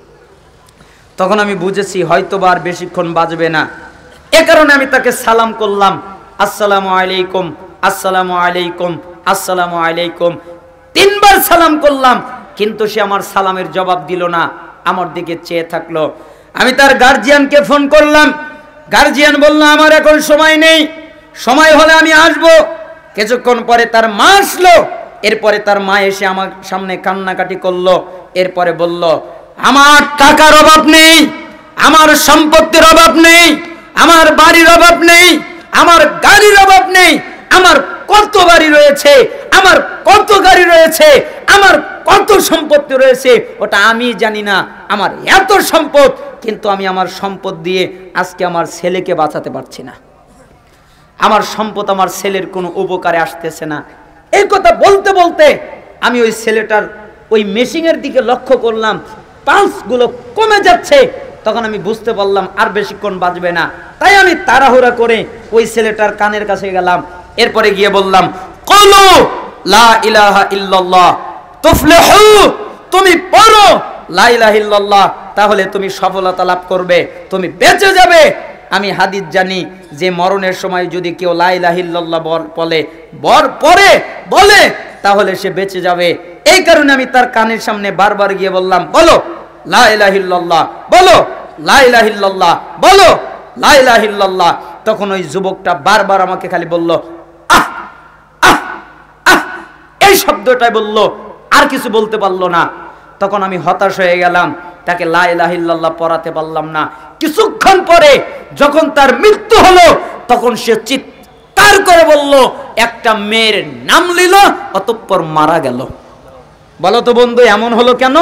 তখন আমি বুঝেছি হয়তোবা আর বেশিক্ষণ বাঁচবে না। এ কারণে আমি তাকে সালাম করলাম, আসসালামু আলাইকুম, আসসালামু আলাইকুম, আসসালামু আলাইকুম। 3 বার সালাম করলাম, কিন্তু সে আমার সালামের জবাব দিল না, আমার দিকে চেয়ে থাকলো। আমি তার গার্জিয়ানকে ফোন করলাম। গার্জিয়ান বলল, আমার এখন সময় নেই, সময় হলে আমি আসবো। কিছুক্ষণ পরে তার মা আসলো। এরপরে তার মা এসে আমার সামনে কান্নাকাটি করলো। এরপরে বলল, আমার টাকার অভাব নেই, আমার সম্পত্তির অভাব নেই, আমার বাড়ির অভাব নেই, আমার গাড়ির অভাব নেই, আমার কত বাড়ি রয়েছে, আমার কত গাড়ি রয়েছে, আমার কত সম্পত্তি রয়েছে ওটা আমি জানি না। আমার এত সম্পদ, কিন্তু আমি আমার সম্পদ দিয়ে আজকে আমার ছেলেকে বাঁচাতে পারছি না। আমার সম্পদ আমার ছেলের কোনো উপকারে আসতেছে না। এই কথা বলতে বলতে আমি ওই ছেলেটার ওই মেশিনের দিকে লক্ষ্য করলাম, পালসগুলো কমে যাচ্ছে। তখন আমি বুঝতে পারলাম আর বেশিক্ষণ বাঁচবে না। তাই আমি তাড়াহুড়া করে ওই ছেলেটার কানের কাছে গেলাম। এরপরে গিয়ে বললাম, কুলু লা ইলাহা ইল্লাল্লাহ তুফলিহু, তুমি পড়ো লা ইলাহা ইল্লাল্লাহ, তাহলে তুমি সফলতা লাভ করবে, তুমি বেঁচে যাবে। আমি হাদিস জানি যে মরণের সময় যদি কেউ লা ইলাহা ইল্লাল্লাহ বলে তাহলে সে বেঁচে যাবে। এই কারণে আমি তার কানের সামনে বারবার গিয়ে বললাম, বলো লা ইলাহা ইল্লাল্লাহ, বলো লা ইলাহা ইল্লাল্লাহ, বলো লা ইলাহা ইল্লাল্লাহ। তখন ওই যুবকটা বারবার আমাকে খালি বলল, আহ আহ আহ, এই শব্দটাই বলল, আর কিছু বলতে পারলো না। তখন আমি হতাশ হয়ে গেলাম, তাকে লা ইলাহা ইল্লাল্লাহ পড়াতে পারলাম না। কিছুক্ষণ পরে যখন তার মৃত্যু হলো, তখন সে চিৎকার করে বলল, একটা মেয়ের নাম নিল, অতঃপর মারা গেল। বলো তো বন্ধু, এমন হলো কেন?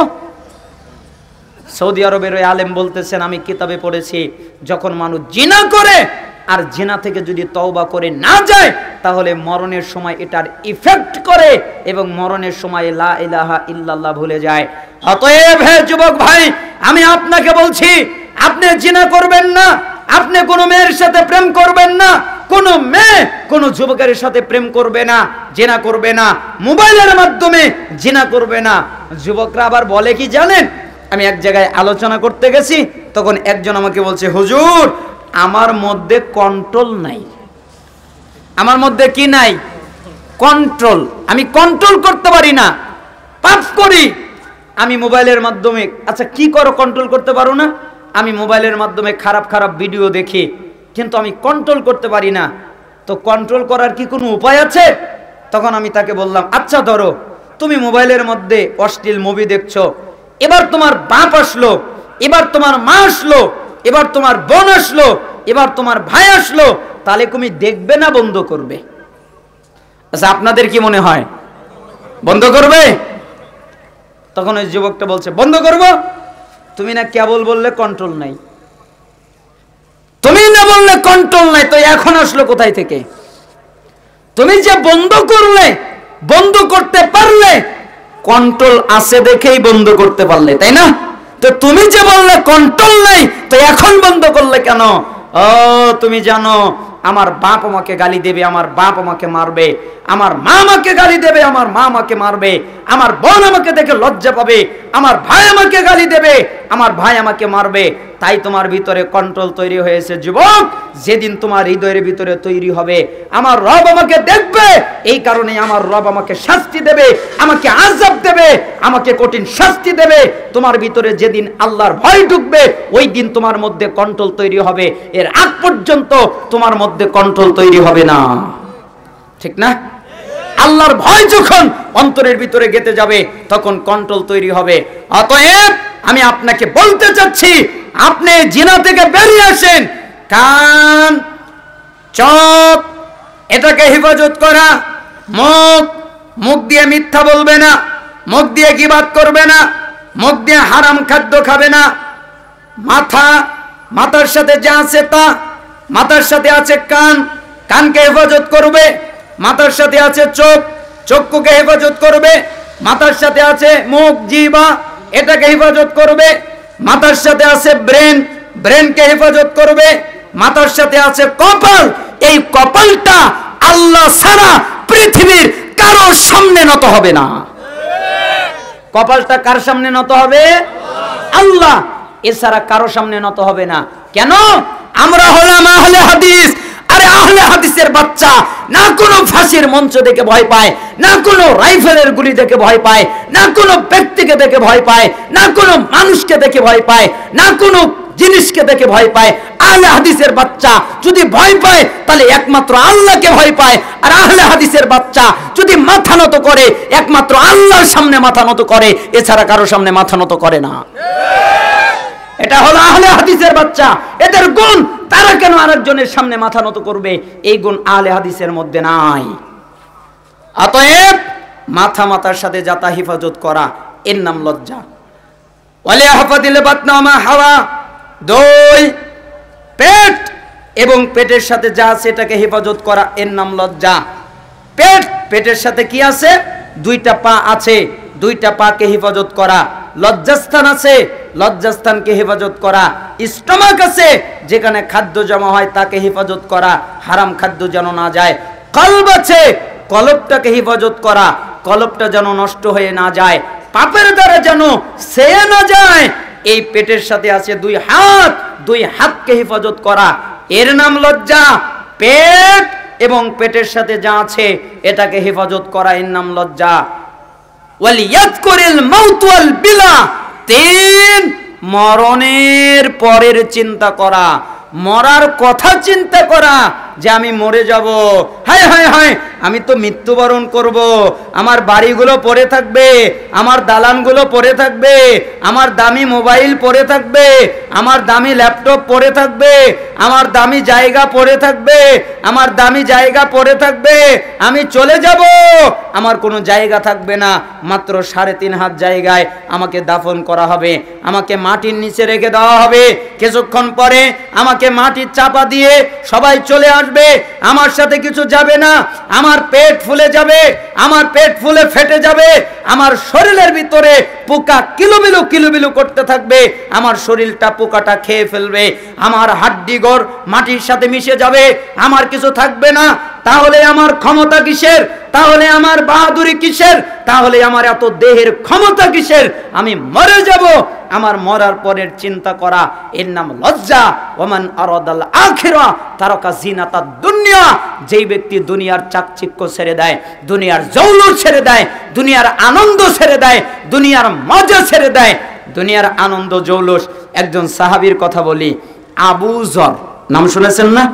সৌদি আরবের ওই আলেম বলতেছেন, আমি কিতাবে পড়েছি যখন মানুষ জিনা করে আর জিনা থেকে যদি তওবা করে না যায় তাহলে মরণের সময় এটার ইফেক্ট করে এবং মরণের সময় লা ইলাহা ইল্লাল্লাহ ভুলে যায়। অতএব হে যুবক ভাই, আমি আপনাকে বলছি, আপনি জিনা করবেন না, আপনি কোনো মেয়ের সাথে প্রেম করবেন না, কোনো মেয়ে কোনো যুবকের সাথে প্রেম করবে না, জিনা করবে না, মোবাইলের মাধ্যমে জিনা করবে না। যুবকরা আবার বলে কি জানেন, আমি এক জায়গায় আলোচনা করতে গেছি, তখন একজন আমাকে বলছে, হুজুর আমার মধ্যে কন্ট্রোল নাই। আমার মধ্যে কি নাই? কন্ট্রোল। আমি কন্ট্রোল করতে পারি না, পাপ করি। আমি মোবাইলের মাধ্যমে, আচ্ছা কি করো কন্ট্রোল করতে পারো না? আমি মোবাইলের মাধ্যমে খারাপ খারাপ ভিডিও দেখি, কিন্তু আমি কন্ট্রোল করতে পারি না। তো কন্ট্রোল করার কি কোনো উপায় আছে? তখন আমি তাকে বললাম, আচ্ছা ধরো তুমি মোবাইলের মধ্যে অশ্লীল মুভি দেখছো, এবার তোমার বাপ আসলো, এবার তোমার মা আসলো, এবার তোমার বোন আসলো, এবার তোমার ভাই আসলো, তাহলে তুমি দেখবে না বন্ধ করবে? আচ্ছা আপনাদের কি মনে হয় বন্ধ করবে? তখন ওই যুবকটা বলছে, বন্ধ করব? তুমি না কেবল বললে কন্ট্রোল নাই, তুমি না বললে কন্ট্রোল নাই, তো এখন আসলো কোথায় থেকে? তুমি যে বন্ধ করলে, বন্ধ করতে পারলে, কন্ট্রোল আছে দেখেই বন্ধ করতে পারলে, তাই না? তো তুমি যে বললে কন্ট্রোল নাই, তো এখন বন্ধ করলে কেন? ও তুমি জানো আমার বাপ আমাকে গালি দেবে, আমার বাপ আমাকে মারবে, আমার মা আমাকে গালি দেবে, আমার মা আমাকে মারবে, আমার বোন আমাকে দেখে লজ্জা পাবে, আমার ভাই আমাকে গালি দেবে, আমার ভাই আমাকে মারবে। তাই তোমার ভিতরে কন্ট্রোল তৈরি হয়েছে। যুবক, যেদিন তোমার হৃদয়ের ভিতরে তৈরি হবে আমার রব আমাকে দেখবে, এই কারণে আমার রব আমাকে শাস্তি দেবে, আমাকে আযাব দেবে, আমাকে কঠিন শাস্তি দেবে, তোমার ভিতরে যেদিন আল্লাহর ভয় ঢুকবে ওই দিন তোমার মধ্যে কন্ট্রোল তৈরি হবে। এর আগ পর্যন্ত তোমার মধ্যে কন্ট্রোল তৈরি হবে না, ঠিক না? আল্লাহর ভয় যখন অন্তরের ভিতরে গেঁথে যাবে তখন কন্ট্রোল তৈরি হবে। অতএব আমি আপনাকে বলতে চাচ্ছি, আপনি জিনা থেকে বেরিয়ে আসেন। কান, চোখ এটাকে হেফাজত করা, মুখ দিয়ে মিথ্যা বলবে না, মুখ দিয়ে গীবাত করবে না, মুখ দিয়ে হারাম খাদ্য খাবে না। মাথার সাথে যা আছে তা, মাথার সাথে আছে কান, কানকে হেফাজত করবে। মাথার সাথে আছে চোখ, চক্ষুকে হেফাজত করবে। মাথার সাথে আছে মুখ, জিহ্বা, এটাকে হেফাজত করবে। মাথার সাথে আছে ব্রেন, ব্রেনকে হেফাজত করবে। মাথার সাথে আছে কপাল, এই কপালটা আল্লাহ ছাড়া পৃথিবীর কারো সামনে নত হবে না। কপালটা কার সামনে নত হবে? আল্লাহ, এছাড়া কারো সামনে নত হবে না। কেন? আমরা হলাম আহলে হাদিস। আরে আহলে হাদিসের বাচ্চা না কোনো ফাঁসির মঞ্চ দেখে ভয় পায়, না কোনো রাইফেলের গুলি দেখে ভয় পায়, না কোনো ব্যক্তিকে দেখে ভয় পায়, না কোনো মানুষকে দেখে ভয় পায়, না কোনো জিনিসকে দেখে ভয় পায়। আহলে হাদিসের বাচ্চা যদি ভয় পায় তাহলে একমাত্র আল্লাহকে ভয় পায়। আর আহলে হাদিসের বাচ্চা যদি মাথা নত করে একমাত্র আল্লাহর সামনে মাথা নত করে, এছাড়া কারো সামনে মাথা নত করে না। এটা হলো আহলে হাদিসের বাচ্চা। এদের গুণ, তারা কেন আরেকজনের সামনে মাথা নত করবে? এই গুণ আহলে হাদিসের মধ্যে নাই। অতএব মাথার সাথে যাতা হেফাজত করা, এর নাম লজ্জা। ওয়ালি হাফাদিল বাতনা মা হাওয়া, দুই পেট এবং পেটের সাথে যা আছে এটাকে হেফাজত করা, এর নাম লজ্জা। পেটের সাথে কি আছে? দুইটা পা আছে, দুইটা পাকে হেফাজত করা। লজ্জাস্থান আছে, লজ্জাস্থানকে হেফাজত করা। স্টমাক আছে, যেখানে খাদ্য জমা হয় তাকে হেফাজত করা, হারাম খাদ্য যেন না যায়। কলব আছে, কলবটাকে হেফাজত করা, কলবটা যেন নষ্ট হয়ে না যায়, পাপের দ্বারা যেন সে না যায়। এই পেটের সাথে আছে দুই হাত, দুই হাতকে হেফাজত করা, এর নাম লজ্জা। পেট এবং পেটের সাথে যা আছে এটাকে হেফাজত করা, এর নাম লজ্জা। ওয়ালিয়াযকুরিল মাউত ওয়াল বিলা, তিন মরণের পরের চিন্তা করা, মরার কথা চিন্তা করা, যে আমি মরে যাব, হায় হায় হায় আমি তো মৃত্যুবরণ করব, আমার বাড়িগুলো পড়ে থাকবে, আমার দালানগুলো পড়ে থাকবে, আমার দামি মোবাইল পড়ে থাকবে, আমার দামি ল্যাপটপ পড়ে থাকবে, আমার দামি জায়গা পড়ে থাকবে, আমার দামি জায়গা পড়ে থাকবে, আমি চলে যাব, আমার কোনো জায়গা থাকবে না, মাত্র 3.5 হাত জায়গায় আমাকে দাফন করা হবে, আমাকে মাটির নিচে রেখে দেওয়া হবে, কিছুক্ষণ পরে আমাকে মাটির চাপা দিয়ে সবাই চলে আসবে, আমার সাথে কিছু যাবে না, আমার পেট ফুলে যাবে, আমার পেট ফুলে ফেটে যাবে, আমার শরীরের ভিতরে পোকা কিলুবিলু কিলুবিলু করতে থাকবে, আমার শরীরটা পোকাটা খেয়ে ফেলবে, আমার হাড্ডিগড় মাটির সাথে মিশে যাবে, আমার কিছু থাকবে না। তাহলে আমার ক্ষমতা কিসের? তাহলে আমার বাহাদুরি কিসের? তাহলে আমার এত দেহের ক্ষমতা কিসের? আমি মরে যাব, আমার মরার পরের চিন্তা করা, এর নাম লজ্জা। ওমান আরাদাল আখিরা তারাকা জিনাতাদ দুনিয়া, যেই ব্যক্তি দুনিয়ার চাকচিক্য ছেড়ে দেয়, দুনিয়ার জৌলুস ছেড়ে দেয়, দুনিয়ার আনন্দ ছেড়ে দেয়, দুনিয়ার মজা ছেড়ে দেয়, দুনিয়ার আনন্দ জৌলুস। একজন সাহাবীর কথা বলি, আবু যর, নাম শুনেছেন না?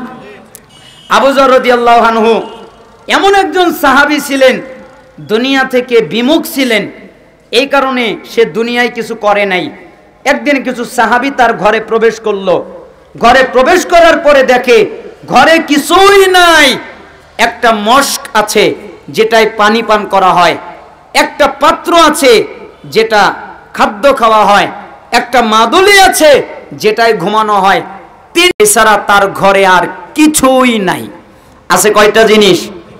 আবু যর রাদিয়াল্লাহু আনহু এমন একজন সাহাবী ছিলেন, দুনিয়া থেকে বিমুখ ছিলেন, এই কারণে সে দুনিয়ায় কিছু করে নাই। একদিন কিছু সাহাবী তার ঘরে প্রবেশ করলো, ঘরে প্রবেশ করার পরে দেখে ঘরে কিছুই নাই, একটা মশক আছে যেটায় পানি পান করা হয়, একটা পাত্র আছে যেটা খাদ্য খাওয়া হয়, একটা মাদুলি আছে যেটায় ঘুমানো হয়, এছাড়া তার ঘরে আর কিছুই নাই। আছে কয়টা জিনিস?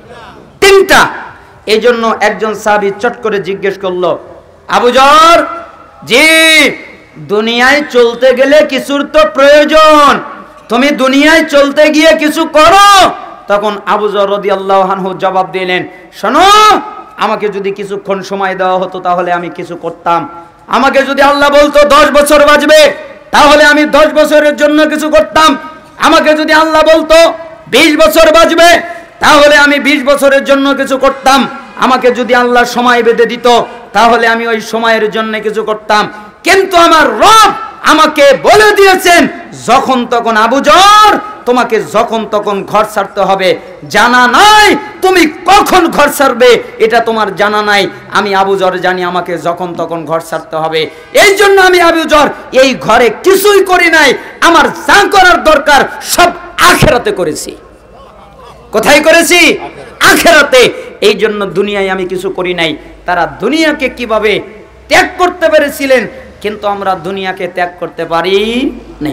3টা। এই জন্য একজন সাহাবী চট করে জিজ্ঞেস করলো, আবু যর, জি, দুনিয়ায় চলতে গেলে কিছুর তো প্রয়োজন, তুমি দুনিয়ায় চলতে গিয়ে কিছু করো। তখন আবু যর রাদিয়াল্লাহু আনহু জবাব দিলেন, শোনো, আমাকে যদি কিছুক্ষণ সময় দেওয়া হতো তাহলে আমি কিছু করতাম, আমাকে যদি আল্লাহ বলতো 10 বছর বাঁচবে তাহলে আমি 10 বছরের জন্য কিছু করতাম, আমাকে যদি আল্লাহ বলতো 20 বছর বাঁচবে তাহলে আমি 20 বছরের জন্য কিছু করতাম, আমাকে যদি আল্লাহ সময় বেঁধে দিত তাহলে আমি ওই সময়ের জন্য কিছু করতাম। কিন্তু আমার রব আমাকে বলে দিয়েছেন, যখন তখন আবু যর, তোমাকে যখন তখন ঘর ছাড়তে হবে, জানা নাই তুমি কখন ঘর ছাড়বে, এটা তোমার জানা নাই, আমি আবু যর জানি আমাকে যখন তখন ঘর ছাড়তে হবে। এই জন্য আমি আবু যর এই ঘরে কিছুই করি নাই, আমার যা করার দরকার সব আখিরাতে করেছি। কোথায় করেছি? আখিরাতে। এই জন্য দুনিয়ায় আমি কিছু করি নাই। তারা দুনিয়াকে কিভাবে ত্যাগ করতে পেরেছিলেন, কিন্তু আমরা দুনিয়াকে ত্যাগ করতে পারি নাই।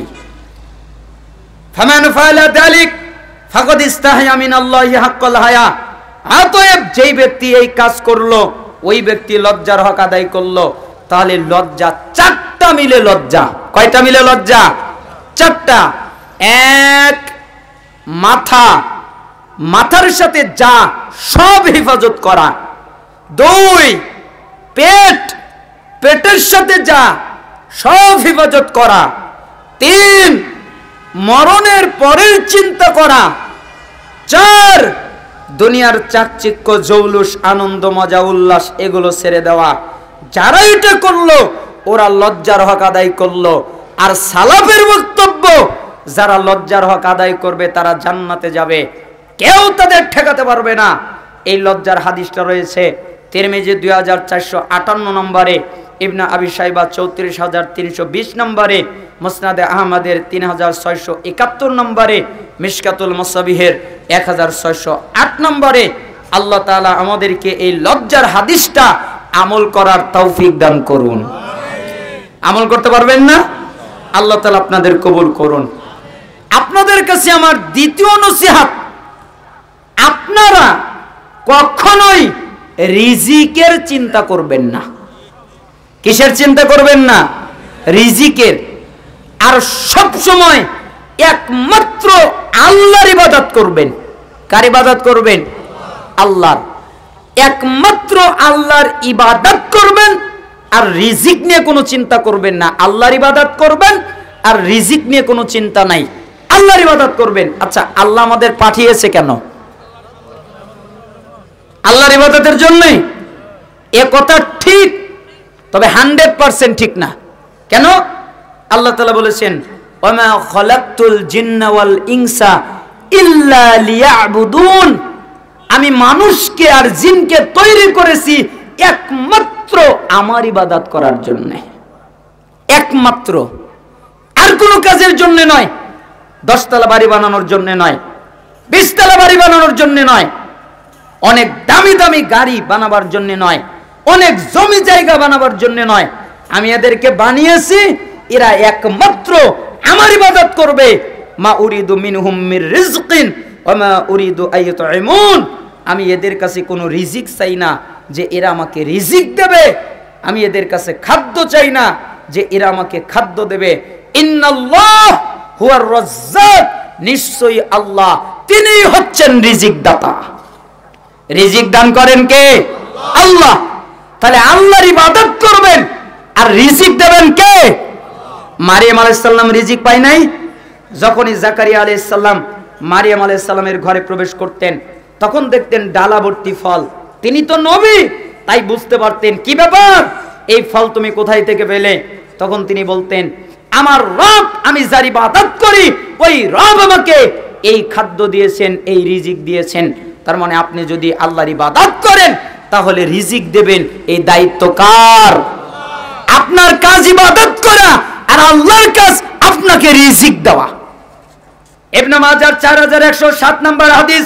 ফামান ফাআলা যালিক ফাকাদ ইস্তাহয়া মিনাল্লাহি হাক্কাল হায়া। অতএব যেই ব্যক্তি এই কাজ করলো, ওই ব্যক্তি লজ্জার হক আদায় করলো। তাহলে লজ্জা 4টা মিলে লজ্জা। কয়টা মিলে লজ্জা? 4টা। 1, মাথা, মাথার সাথে যা সব হেফাজত করা। 2, পেট, পেটের সাথে যা সব হেফাজত করা। 3, মরণের পরের চিন্তা করা। 4, দুনিয়ার চাকচিক্য জৌলুস আনন্দ মজা উল্লাস এগুলো ছেড়ে দেওয়া। যারা এটা করলো ওরা লজ্জার হক আদায় করলো। আর সালাফের বক্তব্য, যারা লজ্জার হক আদায় করবে তারা জান্নাতে যাবে, কেউ তাদের ঠেকাতে পারবে না। এই লজ্জার হাদিসটা রয়েছে তিরমিজি 2458 নম্বরে, ইবনে আবি শাইবা 34320 নম্বরে, মুসনাদে আহমদের 3671 নম্বরে, মিশকাতুল মুসাবিহের 1608 নম্বরে। আল্লাহ তাআলা আমাদেরকে এই লজ্জার হাদিসটা আমল করার তৌফিক দান করুন। আমল করতে পারবেন না? আল্লাহ তাআলা আপনাদের কবুল করুন। আপনাদের কাছে আমার দ্বিতীয় নসিহত, আপনারা কখনোই রিজিকের চিন্তা করবেন না। কিসের চিন্তা করবেন না? রিজিকের। আর সব সময় একমাত্র আল্লাহর ইবাদত করবেন। কার ইবাদত করবেন? আল্লাহর। একমাত্র আল্লাহর ইবাদত করবেন, আর রিজিক নিয়ে কোনো চিন্তা করবেন না। আল্লাহর ইবাদত করবেন আর রিজিক নিয়ে কোনো চিন্তা নাই, আল্লাহর ইবাদত করবেন। আচ্ছা, আল্লাহ আমাদের পাঠিয়েছে কেন? আল্লাহর ইবাদতের জন্যই। এ কথা ঠিক, তবে 100% ঠিক না। কেন? আল্লাহ তাআলা বলেছেন, ওয়া মা খালাকতুল জিন্না ওয়াল ইনসা ইল্লা লিয়াবুদুন, আমি মানুষকে আর জিনকে তৈরি করেছি একমাত্র আমার ইবাদত করার জন্য, একমাত্র, আর কোনো কাজের জন্য নয়। 10 তলা বাড়ি বানানোর জন্য নয়, 20 তলা বাড়ি বানানোর জন্য নয়, অনেক দামি দামি গাড়ি বানাবার জন্য নয়, অনেক জমি জায়গা বানাবার জন্য নয়। আমি এদেরকে বানিয়েছি এরা একমাত্র আমার ইবাদত করবে। মা উরিদু মিনহুম মির রিজকিন ওয়া মা উরিদু আইয়ুতঈমুন, আমি এদের কাছে কোনো রিজিক চাই না যে এরা আমাকে রিজিক দেবে, আমি এদের কাছে খাদ্য চাই না যে এরা আমাকে খাদ্য দেবে। ইন্নাল্লাহ হুয়ার রাজ্জাক, নিশ্চয়ই আল্লাহ তিনিই হচ্ছেন রিজিক দাতা। রিজিক দান করেন কে? আল্লাহ। তাহলে আল্লাহর ইবাদত করবেন আর রিজিক দেবেন কে? মারিয়াম আলাইহিস সালাম রিজিক পায় নাই? যখনই জাকারিয়া আলাইহিস সালাম মারিয়াম আলাইহিস সালামের ঘরে প্রবেশ করতেন তখন দেখতেন ডালা ভর্তি ফল। তিনি তো নবী, তাই বুঝতে পারতেন কি ব্যাপার, এই ফল তুমি কোথায় থেকে পেলে? তখন তিনি বলতেন, আমার রব, আমি যার ইবাদত করি ওই রব আমাকে এই খাদ্য দিয়েছেন, এই রিজিক দিয়েছেন। তার মানে আপনি যদি আল্লাহর ইবাদত করেন তাহলে রিজিক দেবেন, এই দায়িত্ব কার? আপনার কাজ ইবাদত করা, আর আল্লাহর কাজ আপনাকে রিজিক দেওয়া। ইবনে মাজাহ 4107 নম্বর হাদিস,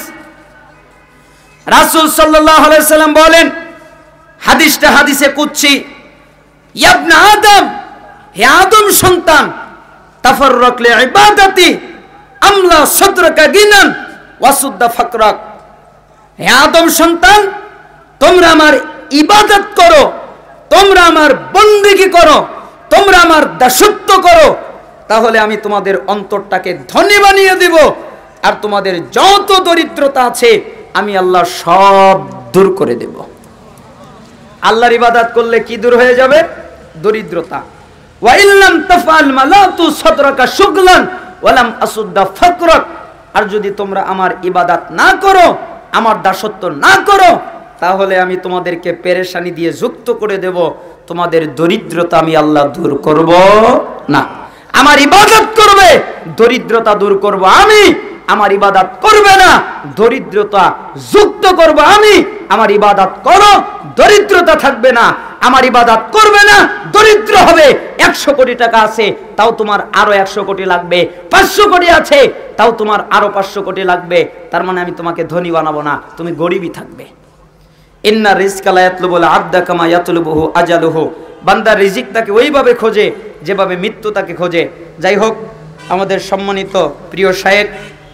রাসূল সাল্লাল্লাহু আলাইহি সাল্লাম বলেন, হাদিসটা হাদিসে কুদসি, ইয়া ইবনে আদম, হে আদম সন্তান, তাফাররাক লিইবাদাতি আমলা সাদরাকা গিনান ওয়াসুদ্দা ফাকরাক, হে আদম সন্তান, তোমরা আমার ইবাদত করো, তোমরা আমার বন্দেগী করো, তোমরা আমার দাসত্ব করো, তাহলে আমি তোমাদের অন্তরটাকে ধনী বানিয়ে দেব, আর তোমাদের যত দরিদ্রতা আছে আমি আল্লাহ সব দূর করে দেব। আল্লাহর ইবাদত করলে কি দূর হয়ে যাবে? দরিদ্রতা। ওয়া ইল্লাম তাফআল মালাতু সাদরাকা শুগলান ওয়া লাম আসুদ্দা ফাকরাক, আর যদি তোমরা আমার ইবাদত না করো, আমার দাসত্ব না করো, তাহলে আমি তোমাদেরকে পেরেশানি দিয়ে যুক্ত করে দেব, তোমাদের দরিদ্রতা আমি আল্লাহ দূর করব না। আমার ইবাদত করবে, দরিদ্রতা দূর করব আমি, আমার ইবাদত করবে না, দরিদ্রতা যুক্ত করব আমি। আমার ইবাদত করো, দরিদ্রতা থাকবে না। আমার ইবাদত করবে না, দরিদ্র হবে। 100 কোটি টাকা আছে, তাও তোমার আরো 100 কোটি লাগবে। 500 কোটি আছে, তাও তোমার আরো 500 কোটি লাগবে। তার মানে আমি তোমাকে ধনী বানাবো না, তুমি গরিবই থাকবে। ইন্না রিজকা লা ইয়াতলুবুল আবদা কামা ইয়াতলুবুহু আজালুহু, বান্দা রিজিক তাকে ওইভাবে খোঁজে যেভাবে মৃত্যু তাকে খোঁজে। যাই হোক, আমাদের সম্মানিত প্রিয় শায়েখ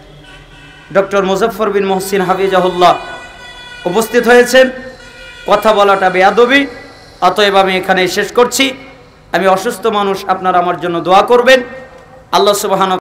ডক্টর মুজফফর বিন মুহসিন হাফিজাহুল্লাহ উপস্থিত হয়েছেন। কথা বলাটা বেয়াদবি, অতএব আমি এখানে শেষ করছি। আমি অসুস্থ মানুষ, আপনারা আমার জন্য দোয়া করবেন। আল্লাহ সুবহানাহু